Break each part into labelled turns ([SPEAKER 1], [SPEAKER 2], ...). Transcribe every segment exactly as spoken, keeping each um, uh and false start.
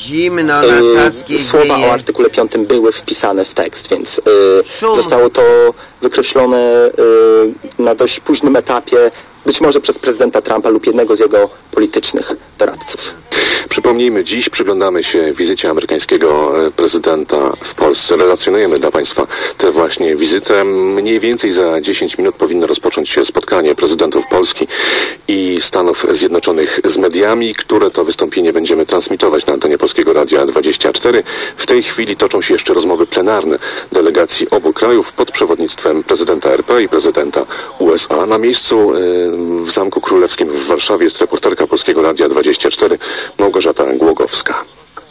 [SPEAKER 1] Zimno na Saskiej
[SPEAKER 2] słowa
[SPEAKER 1] wieje.
[SPEAKER 2] o artykule piątym były wpisane w tekst, więc y, zostało to wykreślone y, na dość późnym etapie, być może przez prezydenta Trumpa lub jednego z jego politycznych doradców.
[SPEAKER 3] Przypomnijmy, dziś przyglądamy się wizycie amerykańskiego prezydenta w Polsce. Relacjonujemy dla Państwa tę właśnie wizytę. Mniej więcej za dziesięć minut powinno rozpocząć się spotkanie prezydentów Polski i Stanów Zjednoczonych z mediami, które to wystąpienie będziemy transmitować na antenie Polskiego Radia dwadzieścia cztery. W tej chwili toczą się jeszcze rozmowy plenarne delegacji obu krajów pod przewodnictwem prezydenta R P i prezydenta U S A. Na miejscu w Zamku Królewskim w Warszawie jest reporterka Polskiego Radia dwadzieścia cztery Małgorzata Głogowska.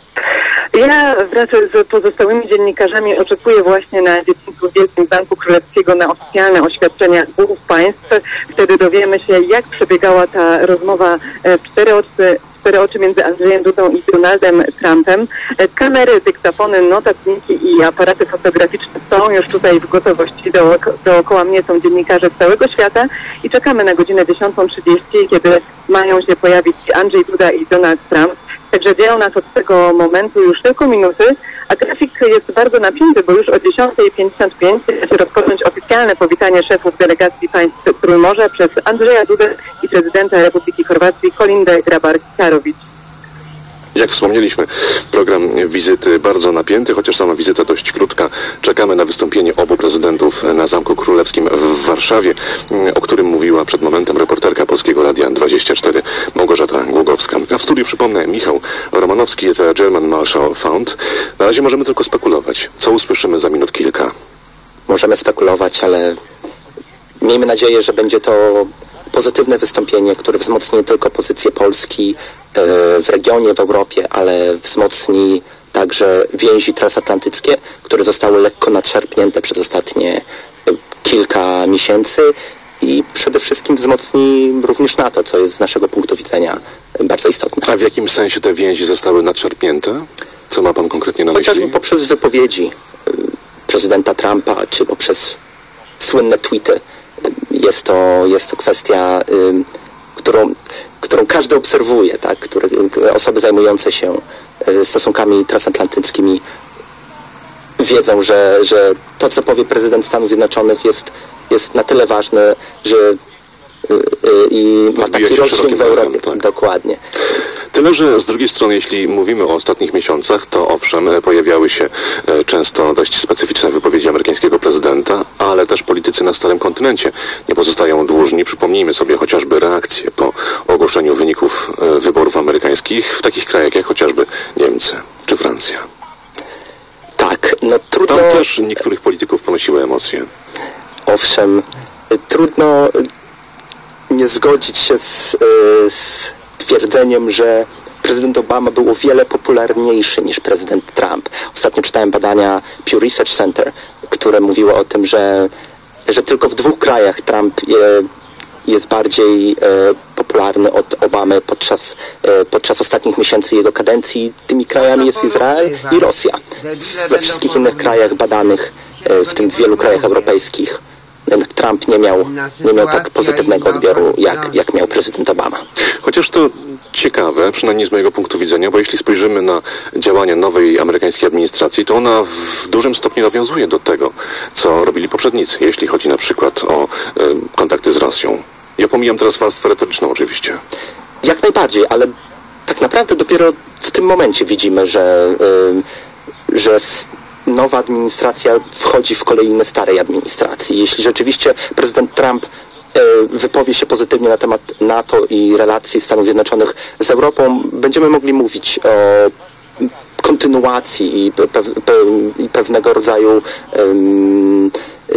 [SPEAKER 4] Ja wraz z pozostałymi dziennikarzami oczekuję właśnie na dzieciństwo w Wielkim Zamku Królewskiego na oficjalne oświadczenia głów państw. Wtedy dowiemy się, jak przebiegała ta rozmowa w cztery oczy, cztery oczy między Andrzejem Dudą i Donaldem Trumpem. Kamery, dyktafony, notatniki i aparaty fotograficzne są już tutaj w gotowości. Do, dookoła mnie są dziennikarze z całego świata i czekamy na godzinę dziesiątą trzydzieści, kiedy mają się pojawić Andrzej Duda i Donald Trump. Także dzieją nas od tego momentu już tylko minuty, a grafik jest bardzo napięty, bo już o dziesiąta pięćdziesiąt pięć ma się rozpocząć oficjalne powitanie szefów delegacji państw Trójmorza przez Andrzeja Dudę i prezydenta Republiki Chorwacji Kolindę Grabar-Kitarović.
[SPEAKER 3] Jak wspomnieliśmy, program wizyty bardzo napięty, chociaż sama wizyta dość krótka. Czekamy na wystąpienie obu prezydentów na Zamku Królewskim w Warszawie, o którym mówiła przed momentem reporterka Polskiego Radia dwadzieścia cztery Małgorzata Głogowska. A w studiu, przypomnę, Michał Romanowski, The German Marshall Fund. Na razie możemy tylko spekulować, co usłyszymy za minut kilka.
[SPEAKER 2] Możemy spekulować, ale miejmy nadzieję, że będzie to pozytywne wystąpienie, które wzmocni nie tylko pozycję Polski w regionie, w Europie, ale wzmocni także więzi transatlantyckie, które zostały lekko nadszarpnięte przez ostatnie kilka miesięcy i przede wszystkim wzmocni również NATO, co jest z naszego punktu widzenia bardzo istotne.
[SPEAKER 3] A w jakim sensie te więzi zostały nadszarpnięte? Co ma pan konkretnie na myśli?
[SPEAKER 2] Chociażby poprzez wypowiedzi prezydenta Trumpa, czy poprzez słynne tweety. Jest to, jest to kwestia, y, którą, którą każdy obserwuje, tak? Które, osoby zajmujące się y, stosunkami transatlantyckimi wiedzą, że, że to, co powie prezydent Stanów Zjednoczonych jest, jest na tyle ważne, że y, y, i ma taki rozdźwięk w Europie. Tak. Dokładnie.
[SPEAKER 3] Tyle, że z drugiej strony, jeśli mówimy o ostatnich miesiącach, to owszem, pojawiały się często dość specyficzne wypowiedzi amerykańskiego prezydenta, ale też politycy na Starym Kontynencie nie pozostają dłużni. Przypomnijmy sobie chociażby reakcje po ogłoszeniu wyników wyborów amerykańskich w takich krajach jak chociażby Niemcy czy Francja.
[SPEAKER 2] Tak, no trudno...
[SPEAKER 3] Tam też niektórych polityków ponosiły emocje.
[SPEAKER 2] Owszem, trudno nie zgodzić się z... z... twierdzeniem, że prezydent Obama był o wiele popularniejszy niż prezydent Trump. Ostatnio czytałem badania Pew Research Center, które mówiło o tym, że, że tylko w dwóch krajach Trump je, jest bardziej e, popularny od Obamy podczas, e, podczas ostatnich miesięcy jego kadencji. Tymi krajami jest Izrael i Rosja. We wszystkich innych krajach badanych, e, w tym w wielu krajach europejskich, Trump nie miał, nie miał tak pozytywnego odbioru, jak, jak miał prezydent Obama.
[SPEAKER 3] Chociaż to ciekawe, przynajmniej z mojego punktu widzenia, bo jeśli spojrzymy na działania nowej amerykańskiej administracji, to ona w dużym stopniu nawiązuje do tego, co robili poprzednicy, jeśli chodzi na przykład o y, kontakty z Rosją. Ja pomijam teraz warstwę retoryczną oczywiście.
[SPEAKER 2] Jak najbardziej, ale tak naprawdę dopiero w tym momencie widzimy, że, y, że nowa administracja wchodzi w kolejne starej administracji. Jeśli rzeczywiście prezydent Trump wypowie się pozytywnie na temat NATO i relacji Stanów Zjednoczonych z Europą, będziemy mogli mówić o kontynuacji i, pe, pe, i pewnego rodzaju um,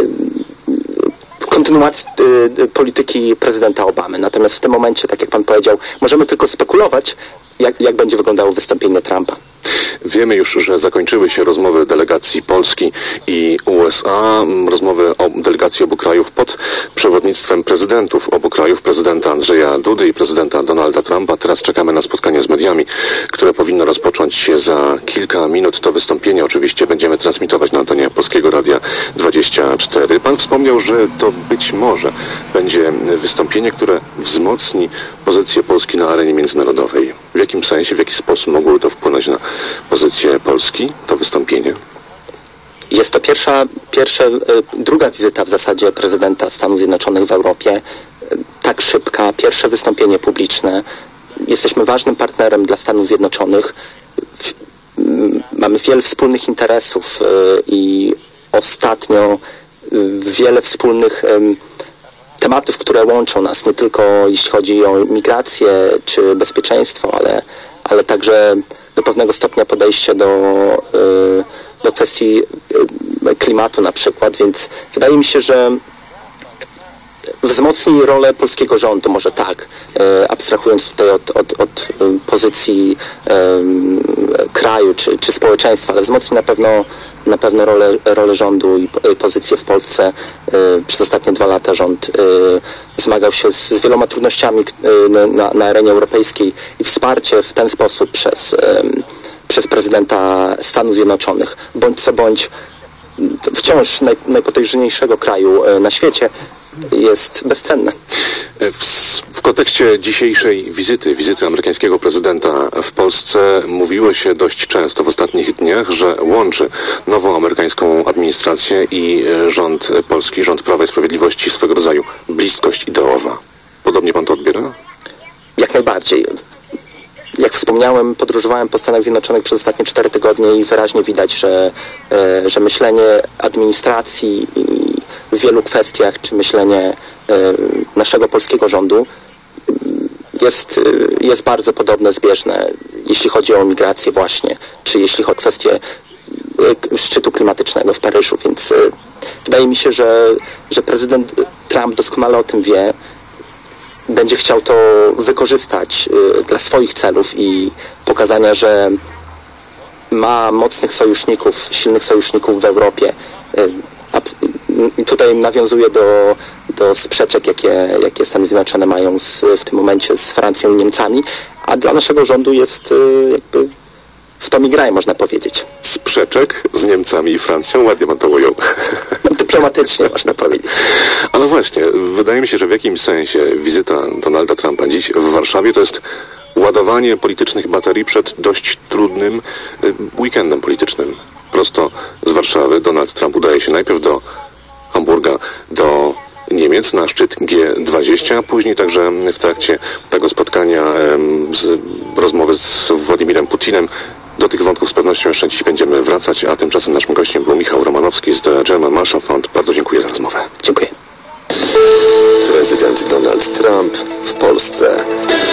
[SPEAKER 2] kontynuacji y, polityki prezydenta Obamy. Natomiast w tym momencie, tak jak pan powiedział, możemy tylko spekulować, jak, jak będzie wyglądało wystąpienie Trumpa.
[SPEAKER 3] Wiemy już, że zakończyły się rozmowy delegacji Polski i U S A, rozmowy o delegacji obu krajów pod przewodnictwem prezydentów obu krajów, prezydenta Andrzeja Dudy i prezydenta Donalda Trumpa. Teraz czekamy na spotkanie z mediami, które powinno rozpocząć się za kilka minut. To wystąpienie oczywiście będziemy transmitować na antenie Polskiego Radia dwadzieścia cztery. Pan wspomniał, że to być może będzie wystąpienie, które wzmocni pozycję Polski na arenie międzynarodowej. W jakim sensie, w jaki sposób mogłoby to wpłynąć na pozycję Polski, to wystąpienie?
[SPEAKER 2] Jest to pierwsza, pierwsza, druga wizyta w zasadzie prezydenta Stanów Zjednoczonych w Europie. Tak szybka, pierwsze wystąpienie publiczne. Jesteśmy ważnym partnerem dla Stanów Zjednoczonych. Mamy wiele wspólnych interesów i ostatnio wiele wspólnych tematów, które łączą nas, nie tylko jeśli chodzi o migrację czy bezpieczeństwo, ale, ale także do pewnego stopnia podejście do, do kwestii klimatu na przykład, więc wydaje mi się, że wzmocni rolę polskiego rządu, może tak, abstrahując tutaj od, od, od pozycji um, kraju czy, czy społeczeństwa, ale wzmocni na pewno, na pewno rolę, rolę rządu i pozycję w Polsce. Przez ostatnie dwa lata rząd zmagał się z wieloma trudnościami na, na arenie europejskiej i wsparcie w ten sposób przez, przez prezydenta Stanów Zjednoczonych, bądź co bądź wciąż naj, najpotężniejszego kraju na świecie, jest bezcenne.
[SPEAKER 3] W, w kontekście dzisiejszej wizyty, wizyty amerykańskiego prezydenta w Polsce mówiło się dość często w ostatnich dniach, że łączy nową amerykańską administrację i rząd polski, rząd Prawa i Sprawiedliwości swego rodzaju bliskość ideowa. Podobnie pan to odbiera?
[SPEAKER 2] Jak najbardziej. Jak wspomniałem, podróżowałem po Stanach Zjednoczonych przez ostatnie cztery tygodnie i wyraźnie widać, że, że myślenie administracji w wielu kwestiach, czy myślenie naszego polskiego rządu jest, jest bardzo podobne, zbieżne, jeśli chodzi o migrację właśnie, czy jeśli chodzi o kwestię szczytu klimatycznego w Paryżu, więc wydaje mi się, że, że prezydent Trump doskonale o tym wie, będzie chciał to wykorzystać dla swoich celów i pokazania, że ma mocnych sojuszników, silnych sojuszników w Europie. Tutaj nawiązuję do, do sprzeczek, jakie, jakie Stany Zjednoczone mają z, w tym momencie z Francją i Niemcami, a dla naszego rządu jest jakby w to mi graj, można powiedzieć.
[SPEAKER 3] Sprzeczek z Niemcami i Francją? Ładnie pan to ujął.
[SPEAKER 2] Dyplomatycznie można powiedzieć.
[SPEAKER 3] A no właśnie, wydaje mi się, że w jakimś sensie wizyta Donalda Trumpa dziś w Warszawie to jest ładowanie politycznych baterii przed dość trudnym weekendem politycznym. Prosto z Warszawy Donald Trump udaje się najpierw do Hamburga, do Niemiec na szczyt G dwadzieścia, a później także w trakcie tego spotkania z rozmowy z Władimirem Putinem. Do tych wątków z pewnością jeszcze dziś będziemy wracać, a tymczasem naszym gościem był Michał Romanowski z The German Marshall Fund. Bardzo dziękuję za rozmowę.
[SPEAKER 2] Dziękuję.
[SPEAKER 1] Prezydent Donald Trump w Polsce.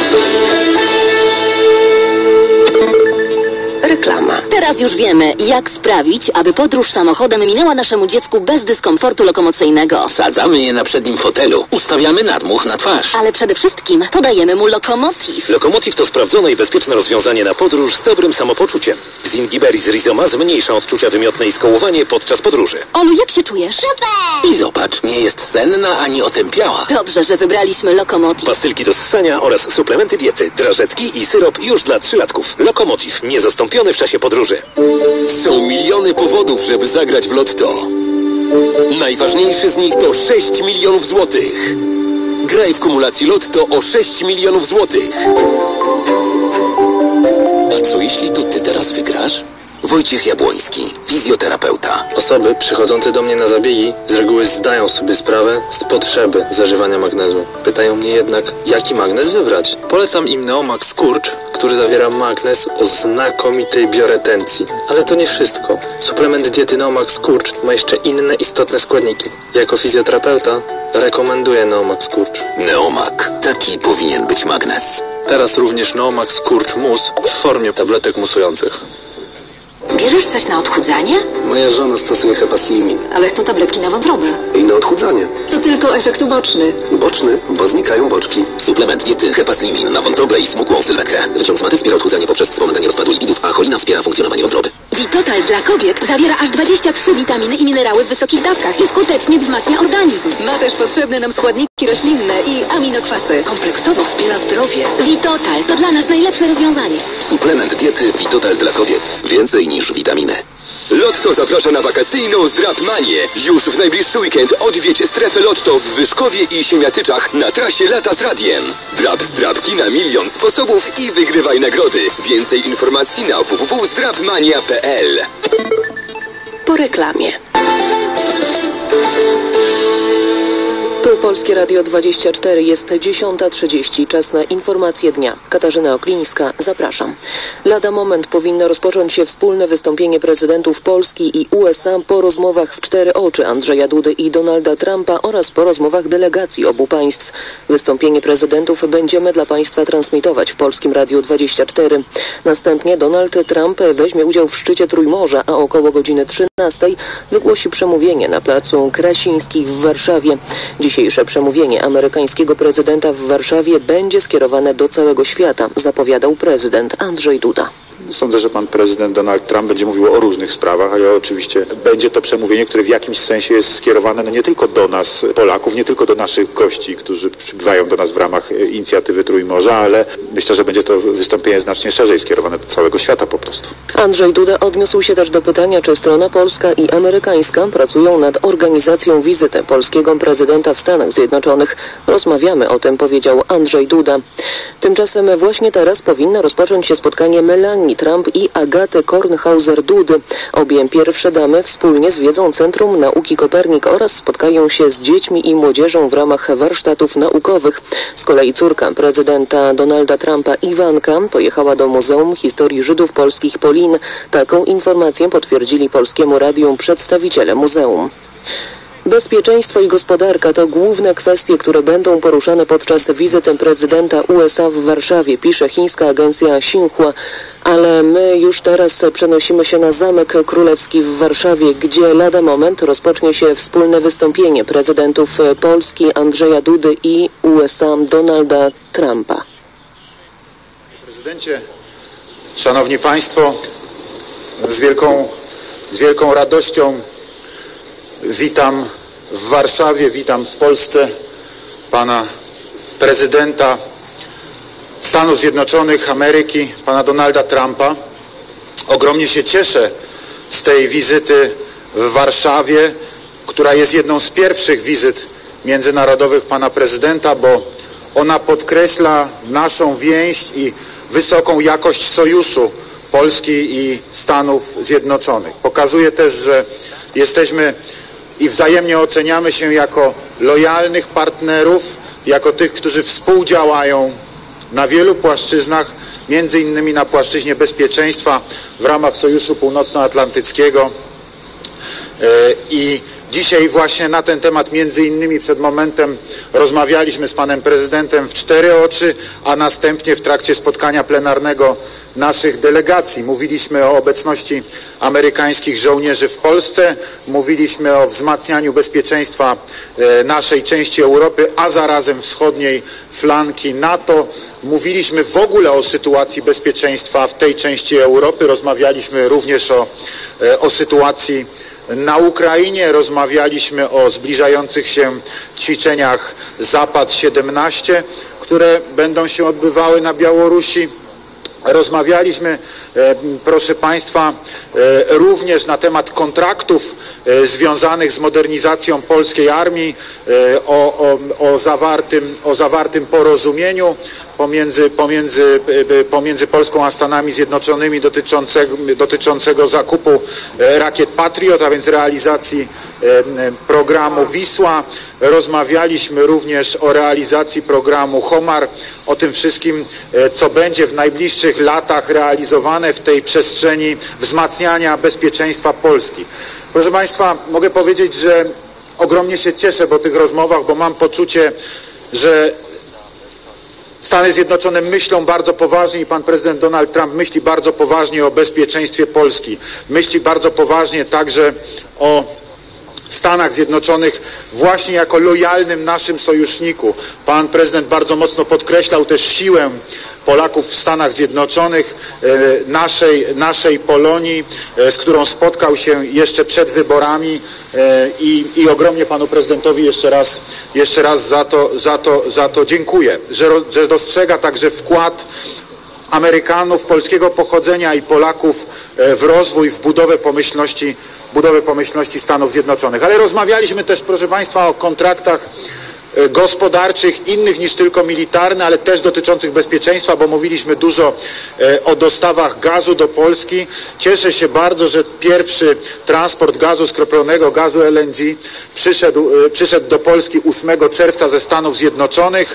[SPEAKER 5] Reklama. Teraz już wiemy, jak sprawić, aby podróż samochodem minęła naszemu dziecku bez dyskomfortu lokomocyjnego.
[SPEAKER 1] Sadzamy je na przednim fotelu. Ustawiamy nadmuch na twarz.
[SPEAKER 5] Ale przede wszystkim podajemy mu Lokomotiv.
[SPEAKER 6] Lokomotiv to sprawdzone i bezpieczne rozwiązanie na podróż z dobrym samopoczuciem. Zingiberis rhizoma zmniejsza odczucia wymiotne i skołowanie podczas podróży.
[SPEAKER 5] Olu, jak się czujesz?
[SPEAKER 1] I zobacz, nie jest senna ani otępiała.
[SPEAKER 5] Dobrze, że wybraliśmy Lokomotiv.
[SPEAKER 6] Pastylki do ssania oraz suplementy diety, drażetki i syrop już dla trzylatków. Lokomotiv, niezastąpiony w czasie podróży.
[SPEAKER 1] Są miliony powodów, żeby zagrać w lotto. Najważniejszy z nich to sześć milionów złotych. Graj w kumulacji lotto o sześć milionów złotych. A co jeśli to ty teraz wygrasz? Wojciech Jabłoński, fizjoterapeuta.
[SPEAKER 7] Osoby przychodzące do mnie na zabiegi z reguły zdają sobie sprawę z potrzeby zażywania magnezu. Pytają mnie jednak, jaki magnez wybrać. Polecam im Neomax Skurcz, który zawiera magnez o znakomitej bioretencji. Ale to nie wszystko. Suplement diety Neomax Skurcz ma jeszcze inne istotne składniki. Jako fizjoterapeuta rekomenduję Neomax Skurcz.
[SPEAKER 1] Neomak. Taki powinien być magnez.
[SPEAKER 7] Teraz również Neomax Skurcz Mus w formie tabletek musujących.
[SPEAKER 5] Bierzesz coś na odchudzanie?
[SPEAKER 8] Moja żona stosuje Hepaslimin.
[SPEAKER 5] Ale to tabletki na wątrobę.
[SPEAKER 8] I na odchudzanie.
[SPEAKER 5] To tylko efekt uboczny.
[SPEAKER 8] Uboczny, bo znikają boczki.
[SPEAKER 1] Suplement diety Hepaslimin na wątrobę i smukłą sylwetkę. Wyciąg z maty wspiera odchudzanie poprzez wspomaganie rozpadu lipidów, a cholina wspiera funkcjonowanie wątroby.
[SPEAKER 5] Vitotal dla kobiet zawiera aż dwadzieścia trzy witaminy i minerały w wysokich dawkach i skutecznie wzmacnia organizm. Ma też potrzebne nam składniki roślinne i aminokwasy. Kompleksowo wspiera zdrowie. Vitotal to dla nas najlepsze rozwiązanie.
[SPEAKER 1] Suplement diety Vitotal dla kobiet. Więcej niż witaminy. Lotto zaprasza na wakacyjną zdrapmanię. Już w najbliższy weekend odwiedź strefę Lotto w Wyszkowie i Siemiatyczach na trasie Lata z Radiem. Drap zdrapki na milion sposobów i wygrywaj nagrody. Więcej informacji na w w w kropka zdrapmania kropka p l.
[SPEAKER 5] Po reklamie. Tu Polskie Radio dwadzieścia cztery, jest dziesiąta trzydzieści, czas na informacje dnia. Katarzyna Oklińska, zapraszam. Lada moment powinno rozpocząć się wspólne wystąpienie prezydentów Polski i U S A po rozmowach w cztery oczy Andrzeja Dudy i Donalda Trumpa oraz po rozmowach delegacji obu państw. Wystąpienie prezydentów będziemy dla państwa transmitować w Polskim Radiu dwadzieścia cztery. Następnie Donald Trump weźmie udział w szczycie Trójmorza, a około godziny trzynastej wygłosi przemówienie na placu Krasińskich w Warszawie. Dzisiejsze przemówienie amerykańskiego prezydenta w Warszawie będzie skierowane do całego świata, zapowiadał prezydent Andrzej Duda.
[SPEAKER 9] Sądzę, że pan prezydent Donald Trump będzie mówił o różnych sprawach, ale oczywiście będzie to przemówienie, które w jakimś sensie jest skierowane no nie tylko do nas, Polaków, nie tylko do naszych gości, którzy przybywają do nas w ramach inicjatywy Trójmorza, ale myślę, że będzie to wystąpienie znacznie szerzej skierowane do całego świata po prostu.
[SPEAKER 5] Andrzej Duda odniósł się też do pytania, czy strona polska i amerykańska pracują nad organizacją wizyty polskiego prezydenta w Stanach Zjednoczonych. Rozmawiamy o tym, powiedział Andrzej Duda. Tymczasem właśnie teraz powinno rozpocząć się spotkanie Melanii Trump i Agaty Kornhauser-Dudy. Obie pierwsze damy wspólnie zwiedzą Centrum Nauki Kopernik oraz spotkają się z dziećmi i młodzieżą w ramach warsztatów naukowych. Z kolei córka prezydenta Donalda Trumpa, Iwanka, pojechała do Muzeum Historii Żydów Polskich Polin. Taką informację potwierdzili Polskiemu Radiu przedstawiciele muzeum. Bezpieczeństwo i gospodarka to główne kwestie, które będą poruszane podczas wizyty prezydenta U S A w Warszawie, pisze chińska agencja Xinhua. Ale my już teraz przenosimy się na Zamek Królewski w Warszawie, gdzie lada moment rozpocznie się wspólne wystąpienie prezydentów Polski Andrzeja Dudy i U S A Donalda Trumpa.
[SPEAKER 9] Prezydencie, szanowni państwo, z wielką, z wielką radością witam w Warszawie, witam w Polsce pana prezydenta Stanów Zjednoczonych Ameryki, pana Donalda Trumpa. Ogromnie się cieszę z tej wizyty w Warszawie, która jest jedną z pierwszych wizyt międzynarodowych pana prezydenta, bo ona podkreśla naszą więź i wysoką jakość sojuszu Polski i Stanów Zjednoczonych. Pokazuje też, że jesteśmy i wzajemnie oceniamy się jako lojalnych partnerów, jako tych, którzy współdziałają na wielu płaszczyznach, między innymi na płaszczyźnie bezpieczeństwa w ramach Sojuszu Północnoatlantyckiego. I dzisiaj właśnie na ten temat między innymi przed momentem rozmawialiśmy z panem prezydentem w cztery oczy, a następnie w trakcie spotkania plenarnego naszych delegacji. Mówiliśmy o obecności amerykańskich żołnierzy w Polsce, mówiliśmy o wzmacnianiu bezpieczeństwa naszej części Europy, a zarazem wschodniej flanki NATO. Mówiliśmy w ogóle o sytuacji bezpieczeństwa w tej części Europy, rozmawialiśmy również o, o sytuacji na Ukrainie, rozmawialiśmy o zbliżających się ćwiczeniach Zapad siedemnaście, które będą się odbywały na Białorusi. Rozmawialiśmy, proszę Państwa, również na temat kontraktów związanych z modernizacją polskiej armii, o, o, o, zawartym, o zawartym porozumieniu pomiędzy, pomiędzy, pomiędzy Polską a Stanami Zjednoczonymi dotyczącego, dotyczącego zakupu rakiet Patriot, a więc realizacji programu Wisła. Rozmawialiśmy również o realizacji programu Homar, o tym wszystkim, co będzie w najbliższych latach realizowane w tej przestrzeni wzmacniania bezpieczeństwa Polski. Proszę Państwa, mogę powiedzieć, że ogromnie się cieszę po tych rozmowach, bo mam poczucie, że Stany Zjednoczone myślą bardzo poważnie i pan prezydent Donald Trump myśli bardzo poważnie o bezpieczeństwie Polski. Myśli bardzo poważnie także o Stanach Zjednoczonych właśnie jako lojalnym naszym sojuszniku. Pan prezydent bardzo mocno podkreślał też siłę Polaków w Stanach Zjednoczonych, naszej, naszej Polonii, z którą spotkał się jeszcze przed wyborami i, i ogromnie panu prezydentowi jeszcze raz, jeszcze raz za to, za to, za to dziękuję, że, że dostrzega także wkład Amerykanów polskiego pochodzenia i Polaków w rozwój, w budowę pomyślności, budowę pomyślności Stanów Zjednoczonych. Ale rozmawialiśmy też, proszę Państwa, o kontraktach gospodarczych, innych niż tylko militarne, ale też dotyczących bezpieczeństwa, bo mówiliśmy dużo o dostawach gazu do Polski. Cieszę się bardzo, że pierwszy transport gazu skroplonego, gazu L N G przyszedł, przyszedł do Polski ósmego czerwca ze Stanów Zjednoczonych.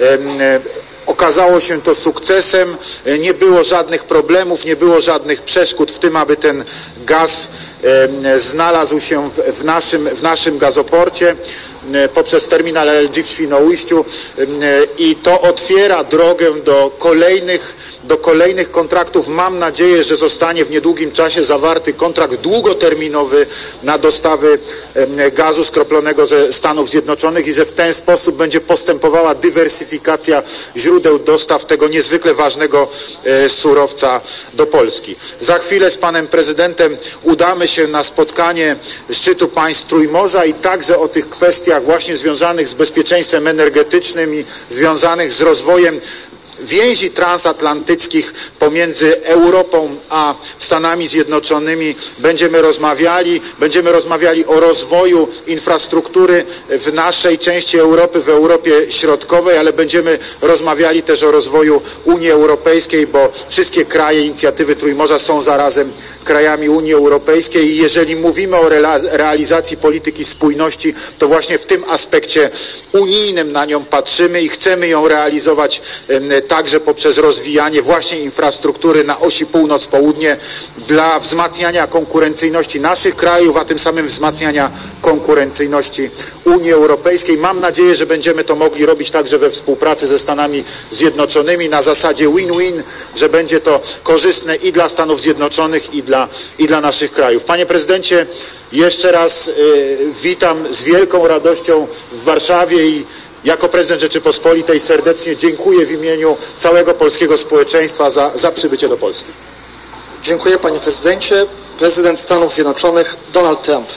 [SPEAKER 9] Okazało się to sukcesem, nie było żadnych problemów, nie było żadnych przeszkód w tym, aby ten gaz znalazł się w, w, naszym, w naszym gazoporcie poprzez terminal L N G w Świnoujściu i to otwiera drogę do kolejnych, do kolejnych kontraktów. Mam nadzieję, że zostanie w niedługim czasie zawarty kontrakt długoterminowy na dostawy gazu skroplonego ze Stanów Zjednoczonych i że w ten sposób będzie postępowała dywersyfikacja źródeł dostaw tego niezwykle ważnego surowca do Polski. Za chwilę z panem prezydentem udamy się na spotkanie szczytu państw Trójmorza i także o tych kwestiach właśnie związanych z bezpieczeństwem energetycznym i związanych z rozwojem więzi transatlantyckich pomiędzy Europą a Stanami Zjednoczonymi będziemy rozmawiali. Będziemy rozmawiali o rozwoju infrastruktury w naszej części Europy, w Europie Środkowej, ale będziemy rozmawiali też o rozwoju Unii Europejskiej, bo wszystkie kraje inicjatywy Trójmorza są zarazem krajami Unii Europejskiej i jeżeli mówimy o realizacji polityki spójności, to właśnie w tym aspekcie unijnym na nią patrzymy i chcemy ją realizować także poprzez rozwijanie właśnie infrastruktury na osi północ-południe dla wzmacniania konkurencyjności naszych krajów, a tym samym wzmacniania konkurencyjności Unii Europejskiej. Mam nadzieję, że będziemy to mogli robić także we współpracy ze Stanami Zjednoczonymi na zasadzie win-win, że będzie to korzystne i dla Stanów Zjednoczonych, i dla, i dla naszych krajów. Panie prezydencie, jeszcze raz y, witam z wielką radością w Warszawie i jako prezydent Rzeczypospolitej serdecznie dziękuję w imieniu całego polskiego społeczeństwa za, za przybycie do Polski.
[SPEAKER 10] Dziękuję panie prezydencie. Prezydent Stanów Zjednoczonych Donald Trump.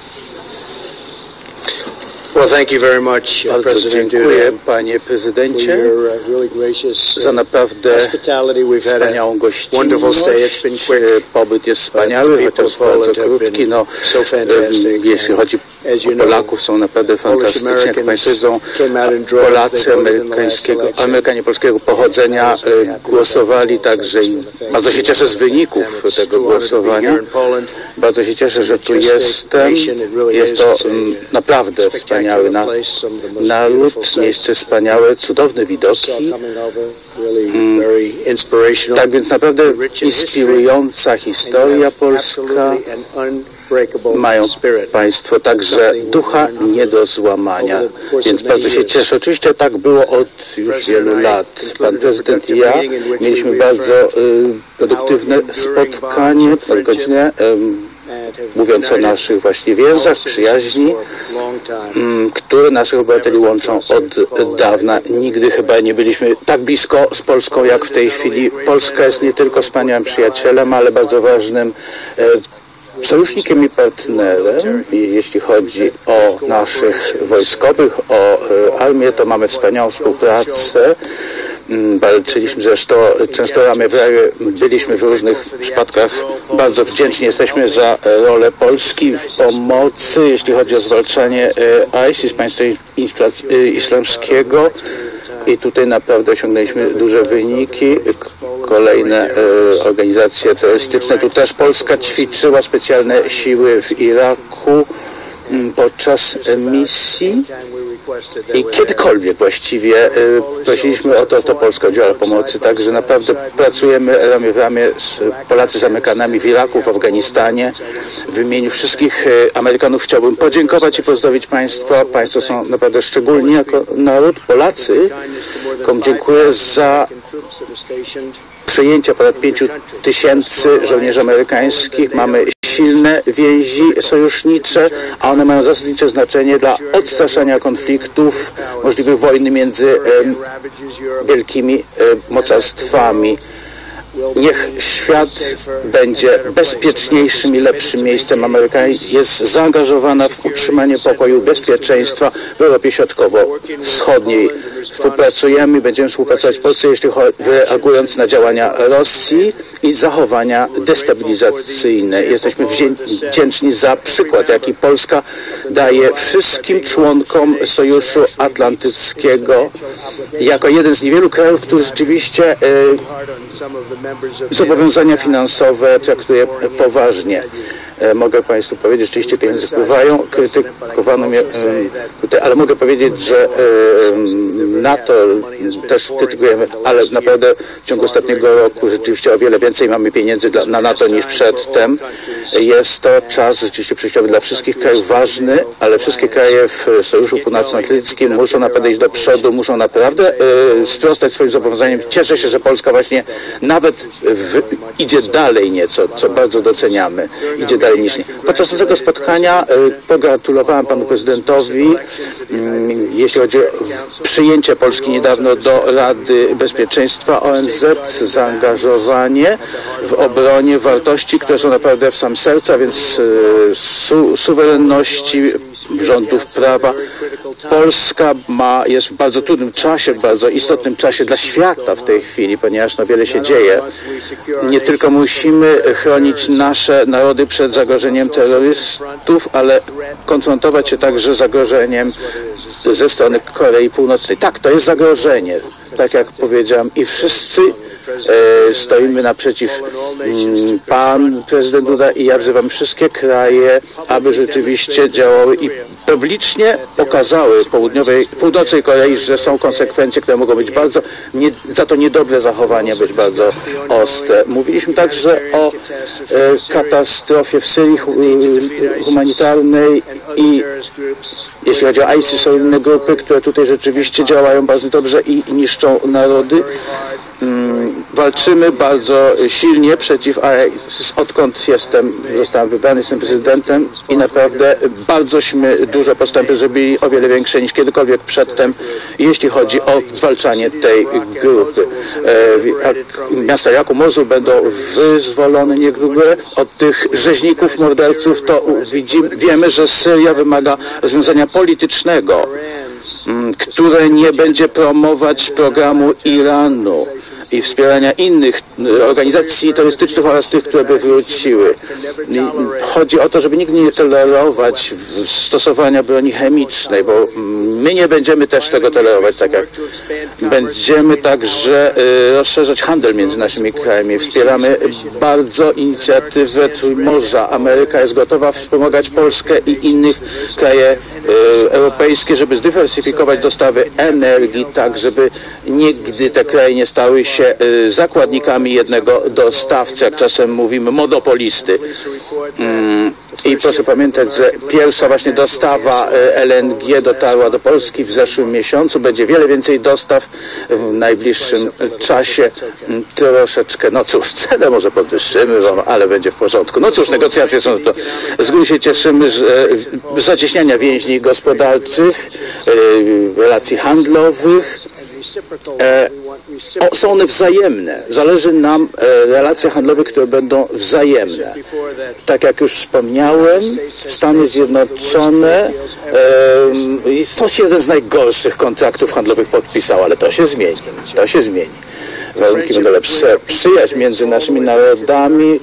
[SPEAKER 8] Well, thank you very much, uh,
[SPEAKER 11] Bardzo
[SPEAKER 8] President
[SPEAKER 11] dziękuję,
[SPEAKER 8] Duda,
[SPEAKER 11] panie
[SPEAKER 8] for
[SPEAKER 11] prezydencie,
[SPEAKER 8] your uh, really gracious uh,
[SPEAKER 11] za naprawdę
[SPEAKER 8] hospitality. We've had
[SPEAKER 11] wspaniałą
[SPEAKER 8] a
[SPEAKER 11] gościnność.
[SPEAKER 8] wonderful stay. It's been quick.
[SPEAKER 11] Pobyt jest
[SPEAKER 8] But the
[SPEAKER 11] wspaniały,
[SPEAKER 8] people
[SPEAKER 11] chociaż
[SPEAKER 8] of Poland
[SPEAKER 11] bardzo
[SPEAKER 8] have
[SPEAKER 11] krótki.
[SPEAKER 8] been
[SPEAKER 11] No,
[SPEAKER 8] so fantastic.
[SPEAKER 11] jeśli chodzi
[SPEAKER 8] As you
[SPEAKER 11] o
[SPEAKER 8] know,
[SPEAKER 11] Polaków, są naprawdę fantastyczni. Jak
[SPEAKER 8] Americans
[SPEAKER 11] państwo wiedzą,
[SPEAKER 8] came out in droves.
[SPEAKER 11] Polacy
[SPEAKER 8] They voted in the last
[SPEAKER 11] amerykańskiego,
[SPEAKER 8] election.
[SPEAKER 11] Amerykanie polskiego pochodzenia e, głosowali także i bardzo się cieszę z wyników tego głosowania. Bardzo się cieszę, że tu jestem. Jest to mm, naprawdę wspaniały na, naród, miejsce wspaniałe, cudowne widoki. Mm, tak więc naprawdę inspirująca historia polska. Mają państwo także ducha nie do złamania, więc bardzo się cieszę. Oczywiście tak było od już wielu lat. Pan prezydent i ja mieliśmy bardzo y, produktywne spotkanie, pół godziny, y, mówiąc o naszych właśnie więzach, przyjaźni, y, które naszych obywateli łączą od dawna. Nigdy chyba nie byliśmy tak blisko z Polską jak w tej chwili. Polska jest nie tylko wspaniałym przyjacielem, ale bardzo ważnym y, sojusznikiem i partnerem. Jeśli chodzi o naszych wojskowych, o armię, to mamy wspaniałą współpracę. Walczyliśmy zresztą często ramię w ramię, byliśmy w różnych przypadkach. Bardzo wdzięczni jesteśmy za rolę Polski w pomocy, jeśli chodzi o zwalczanie ISIS, państwa islamskiego. I tutaj naprawdę osiągnęliśmy duże wyniki. Kolejne e, organizacje terrorystyczne. Tu też Polska ćwiczyła specjalne siły w Iraku m, podczas misji. I kiedykolwiek właściwie e, prosiliśmy o to, to Polska udziela pomocy. Także naprawdę pracujemy ramię w ramię z Polacy z Amerykanami w Iraku, w Afganistanie. W imieniu wszystkich e, Amerykanów chciałbym podziękować i pozdrowić Państwa. Państwo są naprawdę szczególni jako naród. Polacy, komu dziękuję za przyjęcia ponad pięciu tysięcy żołnierzy amerykańskich. Mamy silne więzi sojusznicze, a one mają zasadnicze znaczenie dla odstraszania konfliktów, możliwych wojny między e, wielkimi e, mocarstwami. niech świat będzie bezpieczniejszym i lepszym miejscem. Ameryka jest zaangażowana w utrzymanie pokoju i bezpieczeństwa w Europie Środkowo-Wschodniej. Współpracujemy, będziemy współpracować w Polsce, jeśli chodzi, reagując na działania Rosji i zachowania destabilizacyjne. Jesteśmy wdzięczni za przykład, jaki Polska daje wszystkim członkom Sojuszu Atlantyckiego jako jeden z niewielu krajów, który rzeczywiście e, zobowiązania finansowe traktuje poważnie. E, mogę Państwu powiedzieć, rzeczywiście pieniądze wpływają, krytykowano mnie e, tutaj, ale mogę powiedzieć, że e, NATO też krytykujemy, ale naprawdę w ciągu ostatniego roku rzeczywiście o wiele więcej mamy pieniędzy dla, na NATO niż przedtem. Jest to czas rzeczywiście przejściowy dla wszystkich krajów, ważny, ale wszystkie kraje w Sojuszu Północnoatlantyckim muszą naprawdę iść do przodu, muszą naprawdę e, sprostać swoim zobowiązaniom. Cieszę się, że Polska właśnie nawet w, idzie dalej nieco, co bardzo doceniamy. Idzie dalej niż nie. Podczas tego spotkania e, pogratulowałem panu prezydentowi, m, jeśli chodzi o przyjęcie Polski niedawno do Rady Bezpieczeństwa O N Z, zaangażowanie w obronie wartości, które są naprawdę w sam serca, więc e, su, suwerenności, rządów prawa. Polska ma, jest w bardzo trudnym czasie, w bardzo istotnym czasie dla świata w tej chwili, ponieważ no wiele się dzieje. Nie tylko musimy chronić nasze narody przed zagrożeniem terrorystów, ale konfrontować się także z zagrożeniem ze strony Korei Północnej. Tak, to jest zagrożenie, tak jak powiedziałem, i wszyscy e, stoimy naprzeciw m, pan prezydent Duda i ja wzywam wszystkie kraje, aby rzeczywiście działały i publicznie pokazały południowej, północnej Korei, że są konsekwencje, które mogą być bardzo, nie, za to niedobre zachowania być bardzo ostre. Mówiliśmy także o e, katastrofie w Syrii hu, humanitarnej i jeśli chodzi o ISIS, są inne grupy, które tutaj rzeczywiście działają bardzo dobrze i niszczą narody. Hmm, walczymy bardzo silnie przeciw ISIS, odkąd jestem, zostałem wybrany, jestem prezydentem i naprawdę bardzośmy duże postępy zrobili, o wiele większe niż kiedykolwiek przedtem, jeśli chodzi o zwalczanie tej grupy. E, miasta Jaku, Mosul będą wyzwolone niedługo od tych rzeźników, morderców, to widzimy, wiemy, że Syria wymaga rozwiązania politycznego, które nie będzie promować programu Iranu i wspierania innych organizacji terrorystycznych oraz tych, które by wróciły. Chodzi o to, żeby nigdy nie tolerować stosowania broni chemicznej, bo my nie będziemy też tego tolerować, tak jak będziemy także rozszerzać handel między naszymi krajami. Wspieramy bardzo inicjatywę Trójmorza. Ameryka jest gotowa wspomagać Polskę i innych kraje europejskie, żeby zdywersyfikować dostawy energii, tak żeby nigdy te kraje nie stały się zakładnikami jednego dostawcy, jak czasem mówimy, monopolisty. I proszę pamiętać, że pierwsza właśnie dostawa L N G dotarła do Polski w zeszłym miesiącu. Będzie wiele więcej dostaw w najbliższym czasie. Troszeczkę, no cóż, cenę może podwyższymy, ale będzie w porządku. No cóż, negocjacje są to. Z góry się cieszymy, że zacieśniania więzi gospodarczych, relacji handlowych, E, o, są one wzajemne. Zależy nam e, relacje handlowe, które będą wzajemne. Tak jak już wspomniałem, Stany Zjednoczone e, i to się jeden z najgorszych kontraktów handlowych podpisał, ale to się zmieni. To się zmieni. Warunki będą lepsze. Przyjaźń między naszymi narodami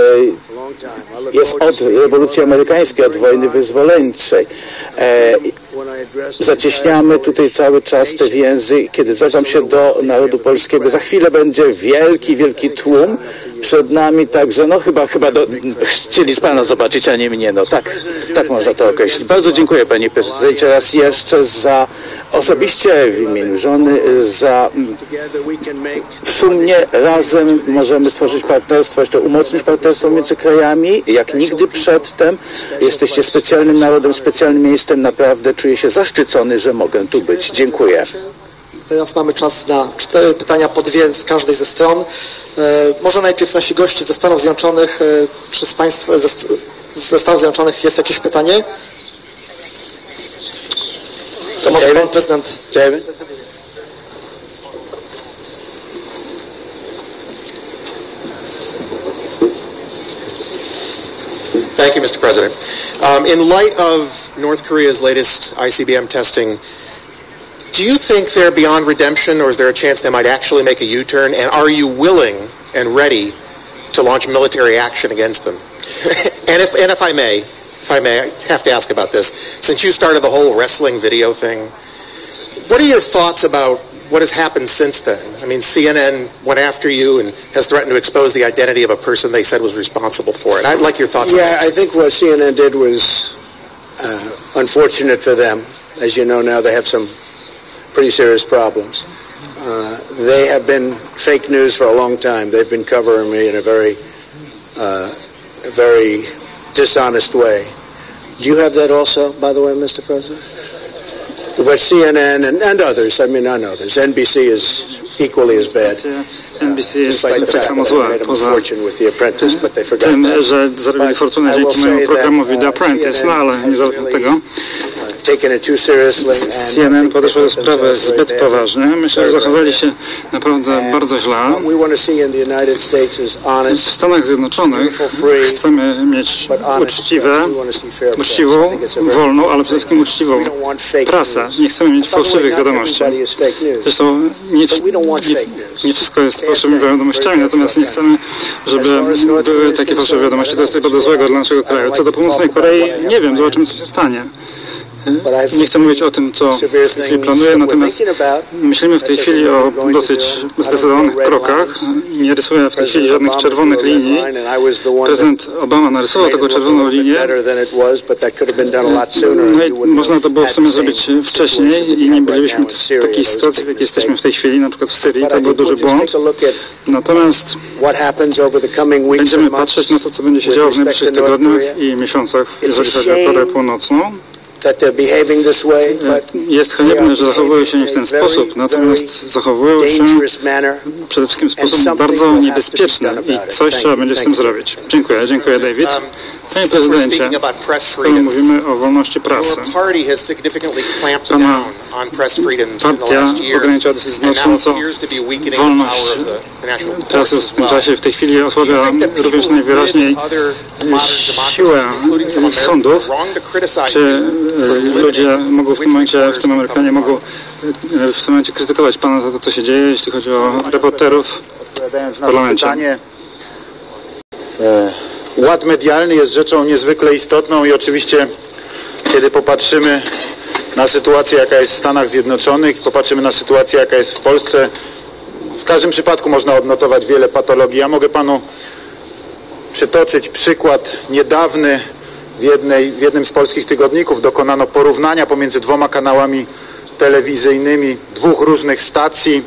[SPEAKER 11] e, jest od rewolucji amerykańskiej, od wojny wyzwoleńczej. E, Zacieśniamy tutaj cały czas te więzy. Kiedy zwracam się do narodu polskiego, za chwilę będzie wielki, wielki tłum przed nami, także no chyba, chyba do, chcieli z Pana zobaczyć, a nie mnie. No tak, tak można to określić. Bardzo dziękuję Panie Prezydencie raz jeszcze za, osobiście w imieniu żony, za w sumie razem możemy stworzyć partnerstwo, jeszcze umocnić partnerstwo między krajami, jak nigdy przedtem. Jesteście specjalnym narodem, specjalnym miejscem, naprawdę czuję się zaszczycony, że mogę tu być. Dziękuję.
[SPEAKER 10] Teraz mamy czas na cztery pytania, po dwie z każdej ze stron. E, może najpierw nasi goście ze Stanów Zjednoczonych. E, czy z Państwa ze, ze Stanów Zjednoczonych jest jakieś pytanie? To może Pan prezydent.
[SPEAKER 12] Thank you, Mister President. Um, in light of North Korea's latest I C B M testing, do you think they're beyond redemption, or is there a chance they might actually make a U-turn? And are you willing and ready to launch military action against them? and if and if I may, if I may, I have to ask about this. Since you started the whole wrestling video thing, what are your thoughts about what has happened since then? I mean, C N N went after you and has threatened to expose the identity of a person they said was responsible for it. I'd like your thoughts on
[SPEAKER 8] Yeah,
[SPEAKER 12] that.
[SPEAKER 8] I think what C N N did was uh, unfortunate for them. As you know now, they have some pretty serious problems. Uh, they have been fake news for a long time. They've been covering me in a very, uh, a very dishonest way. Do you have that also, by the way, Mister President? But C N N and, and others, I mean, not others. N B C is equally as bad.
[SPEAKER 13] N B C jest
[SPEAKER 8] Despite the
[SPEAKER 13] tak
[SPEAKER 8] fact
[SPEAKER 13] samo
[SPEAKER 8] that I
[SPEAKER 13] złe,
[SPEAKER 8] made a
[SPEAKER 13] poza
[SPEAKER 8] fortune with The Apprentice, but they forgot
[SPEAKER 13] tym,
[SPEAKER 8] that.
[SPEAKER 13] że zarobili fortunę dzięki mojemu programowi The Apprentice, no ale niezależnie od tego C N N podeszło do sprawy zbyt poważnie. Myślę, że zachowali się naprawdę bardzo źle. W Stanach Zjednoczonych chcemy mieć uczciwe, uczciwą, wolną, ale przede wszystkim uczciwą prasę. Nie chcemy mieć fałszywych wiadomości. Zresztą nie, nie, nie wszystko jest fałszywymi wiadomościami, natomiast nie chcemy, żeby były takie fałszywe wiadomości. To jest tylko do złego dla naszego kraju. Co do Północnej Korei, nie wiem, zobaczymy, co się stanie. Nie chcę mówić o tym, co w tej chwili planuję, natomiast myślimy w tej chwili o dosyć zdecydowanych krokach. Nie rysuję w tej chwili żadnych czerwonych linii. Prezydent Obama narysował taką czerwoną linię. No i można to było w sumie zrobić wcześniej i nie bylibyśmy w takiej sytuacji, w jakiej jesteśmy w tej chwili, na przykład w Syrii. To był duży błąd. Natomiast będziemy patrzeć na to, co będzie się działo w najbliższych tygodniach i miesiącach, jeżeli chodzi o Koreę Północną. Jest haniebne, że zachowują się nie w ten sposób, natomiast zachowują się przede wszystkim w sposób bardzo niebezpieczny i coś trzeba będzie z tym zrobić. Dziękuję, dziękuję David. Panie prezydencie, skoro mówimy o wolności prasy, Pana partia ograniczyła dosyć znacząco wolność prasy w tym czasie. W tej chwili osłabia również najwyraźniej siłę sądów. Czy ludzie mogą w tym momencie, w tym Amerykanie mogą w tym momencie krytykować Pana za to, co się dzieje, jeśli chodzi o reporterów w parlamencie?
[SPEAKER 9] Ład medialny jest rzeczą niezwykle istotną i oczywiście, kiedy popatrzymy na sytuację, jaka jest w Stanach Zjednoczonych, popatrzymy na sytuację, jaka jest w Polsce, w każdym przypadku można odnotować wiele patologii. Ja mogę Panu przytoczyć przykład niedawny. W, jednej, w jednym z polskich tygodników dokonano porównania pomiędzy dwoma kanałami telewizyjnymi dwóch różnych stacji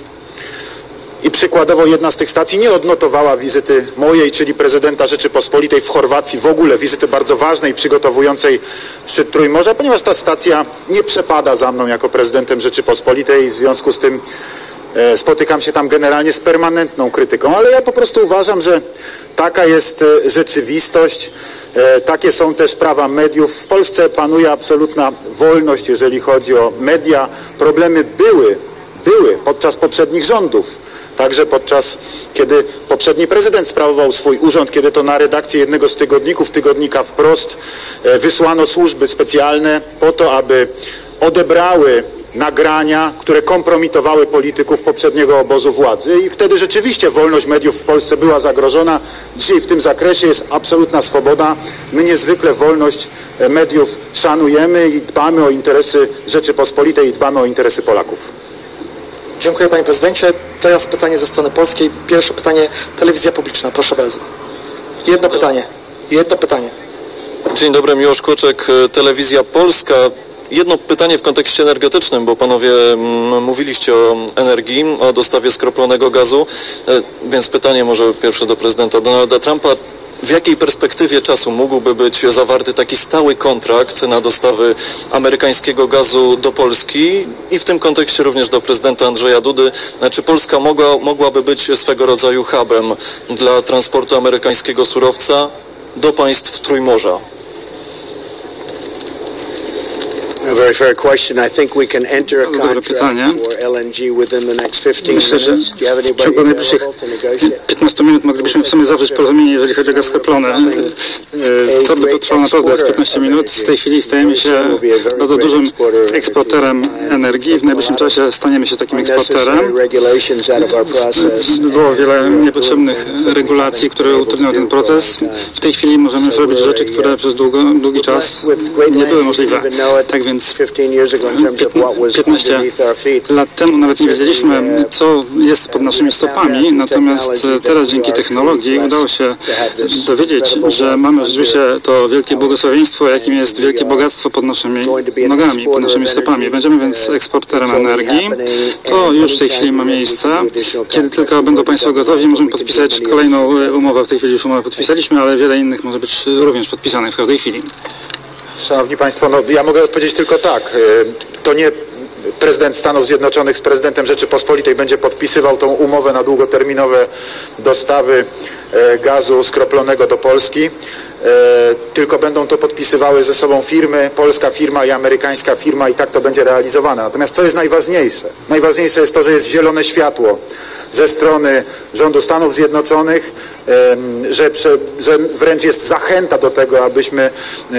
[SPEAKER 9] i przykładowo jedna z tych stacji nie odnotowała wizyty mojej, czyli prezydenta Rzeczypospolitej w Chorwacji, w ogóle wizyty bardzo ważnej, przygotowującej szczyt Trójmorza, ponieważ ta stacja nie przepada za mną jako prezydentem Rzeczypospolitej i w związku z tym e, spotykam się tam generalnie z permanentną krytyką, ale ja po prostu uważam, że taka jest e, rzeczywistość, e, takie są też prawa mediów. W Polsce panuje absolutna wolność, jeżeli chodzi o media. Problemy były, były podczas poprzednich rządów. Także podczas, kiedy poprzedni prezydent sprawował swój urząd, kiedy to na redakcję jednego z tygodników, tygodnika Wprost, e, wysłano służby specjalne po to, aby odebrały nagrania, które kompromitowały polityków poprzedniego obozu władzy i wtedy rzeczywiście wolność mediów w Polsce była zagrożona. Dzisiaj w tym zakresie jest absolutna swoboda. My niezwykle wolność mediów szanujemy i dbamy o interesy Rzeczypospolitej i dbamy o interesy Polaków.
[SPEAKER 10] Dziękuję Panie Prezydencie. Teraz pytanie ze strony polskiej. Pierwsze pytanie, telewizja publiczna. Proszę bardzo. Jedno pytanie. Jedno pytanie.
[SPEAKER 14] Dzień dobry, Miłosz Kłoczek, Telewizja Polska. Jedno pytanie w kontekście energetycznym, bo panowie mm, mówiliście o energii, o dostawie skroplonego gazu, e, więc pytanie może pierwsze do prezydenta Donalda Trumpa. W jakiej perspektywie czasu mógłby być zawarty taki stały kontrakt na dostawy amerykańskiego gazu do Polski i w tym kontekście również do prezydenta Andrzeja Dudy? Czy Polska mogła, mogłaby być swego rodzaju hubem dla transportu amerykańskiego surowca do państw Trójmorza?
[SPEAKER 8] A very fair question. I think we can enter a
[SPEAKER 13] Bardzo dobre pytanie.
[SPEAKER 8] contract for L N G within the next fifteen
[SPEAKER 13] Myślę, że
[SPEAKER 8] minutes. Do you have
[SPEAKER 13] w
[SPEAKER 8] anybody
[SPEAKER 13] ciągu najbliższych
[SPEAKER 8] available to negotiate?
[SPEAKER 13] piętnastu minut moglibyśmy w sumie zawrzeć porozumienie, jeżeli chodzi o gaz skroplony. To by potrwało naprawdę z piętnaście minut. W tej chwili stajemy się bardzo dużym eksporterem energii. W najbliższym czasie staniemy się takim eksporterem. Było wiele niepotrzebnych regulacji, które utrudniały ten proces. W tej chwili możemy już robić rzeczy, które przez długo, długi czas nie były możliwe. Tak więc piętnaście lat temu nawet nie wiedzieliśmy, co jest pod naszymi stopami, natomiast teraz dzięki technologii udało się dowiedzieć, że mamy rzeczywiście to wielkie błogosławieństwo, jakim jest wielkie bogactwo pod naszymi nogami, pod naszymi stopami. Będziemy więc eksporterem energii. To już w tej chwili ma miejsce. Kiedy tylko będą Państwo gotowi, możemy podpisać kolejną umowę. W tej chwili już umowę podpisaliśmy, ale wiele innych może być również podpisanych w każdej chwili.
[SPEAKER 9] Szanowni Państwo, no ja mogę odpowiedzieć tylko tak. To nie prezydent Stanów Zjednoczonych z prezydentem Rzeczypospolitej będzie podpisywał tą umowę na długoterminowe dostawy gazu skroplonego do Polski. Tylko będą to podpisywały ze sobą firmy, polska firma i amerykańska firma i tak to będzie realizowane. Natomiast co jest najważniejsze? Najważniejsze jest to, że jest zielone światło ze strony rządu Stanów Zjednoczonych, że, że wręcz jest zachęta do tego, abyśmy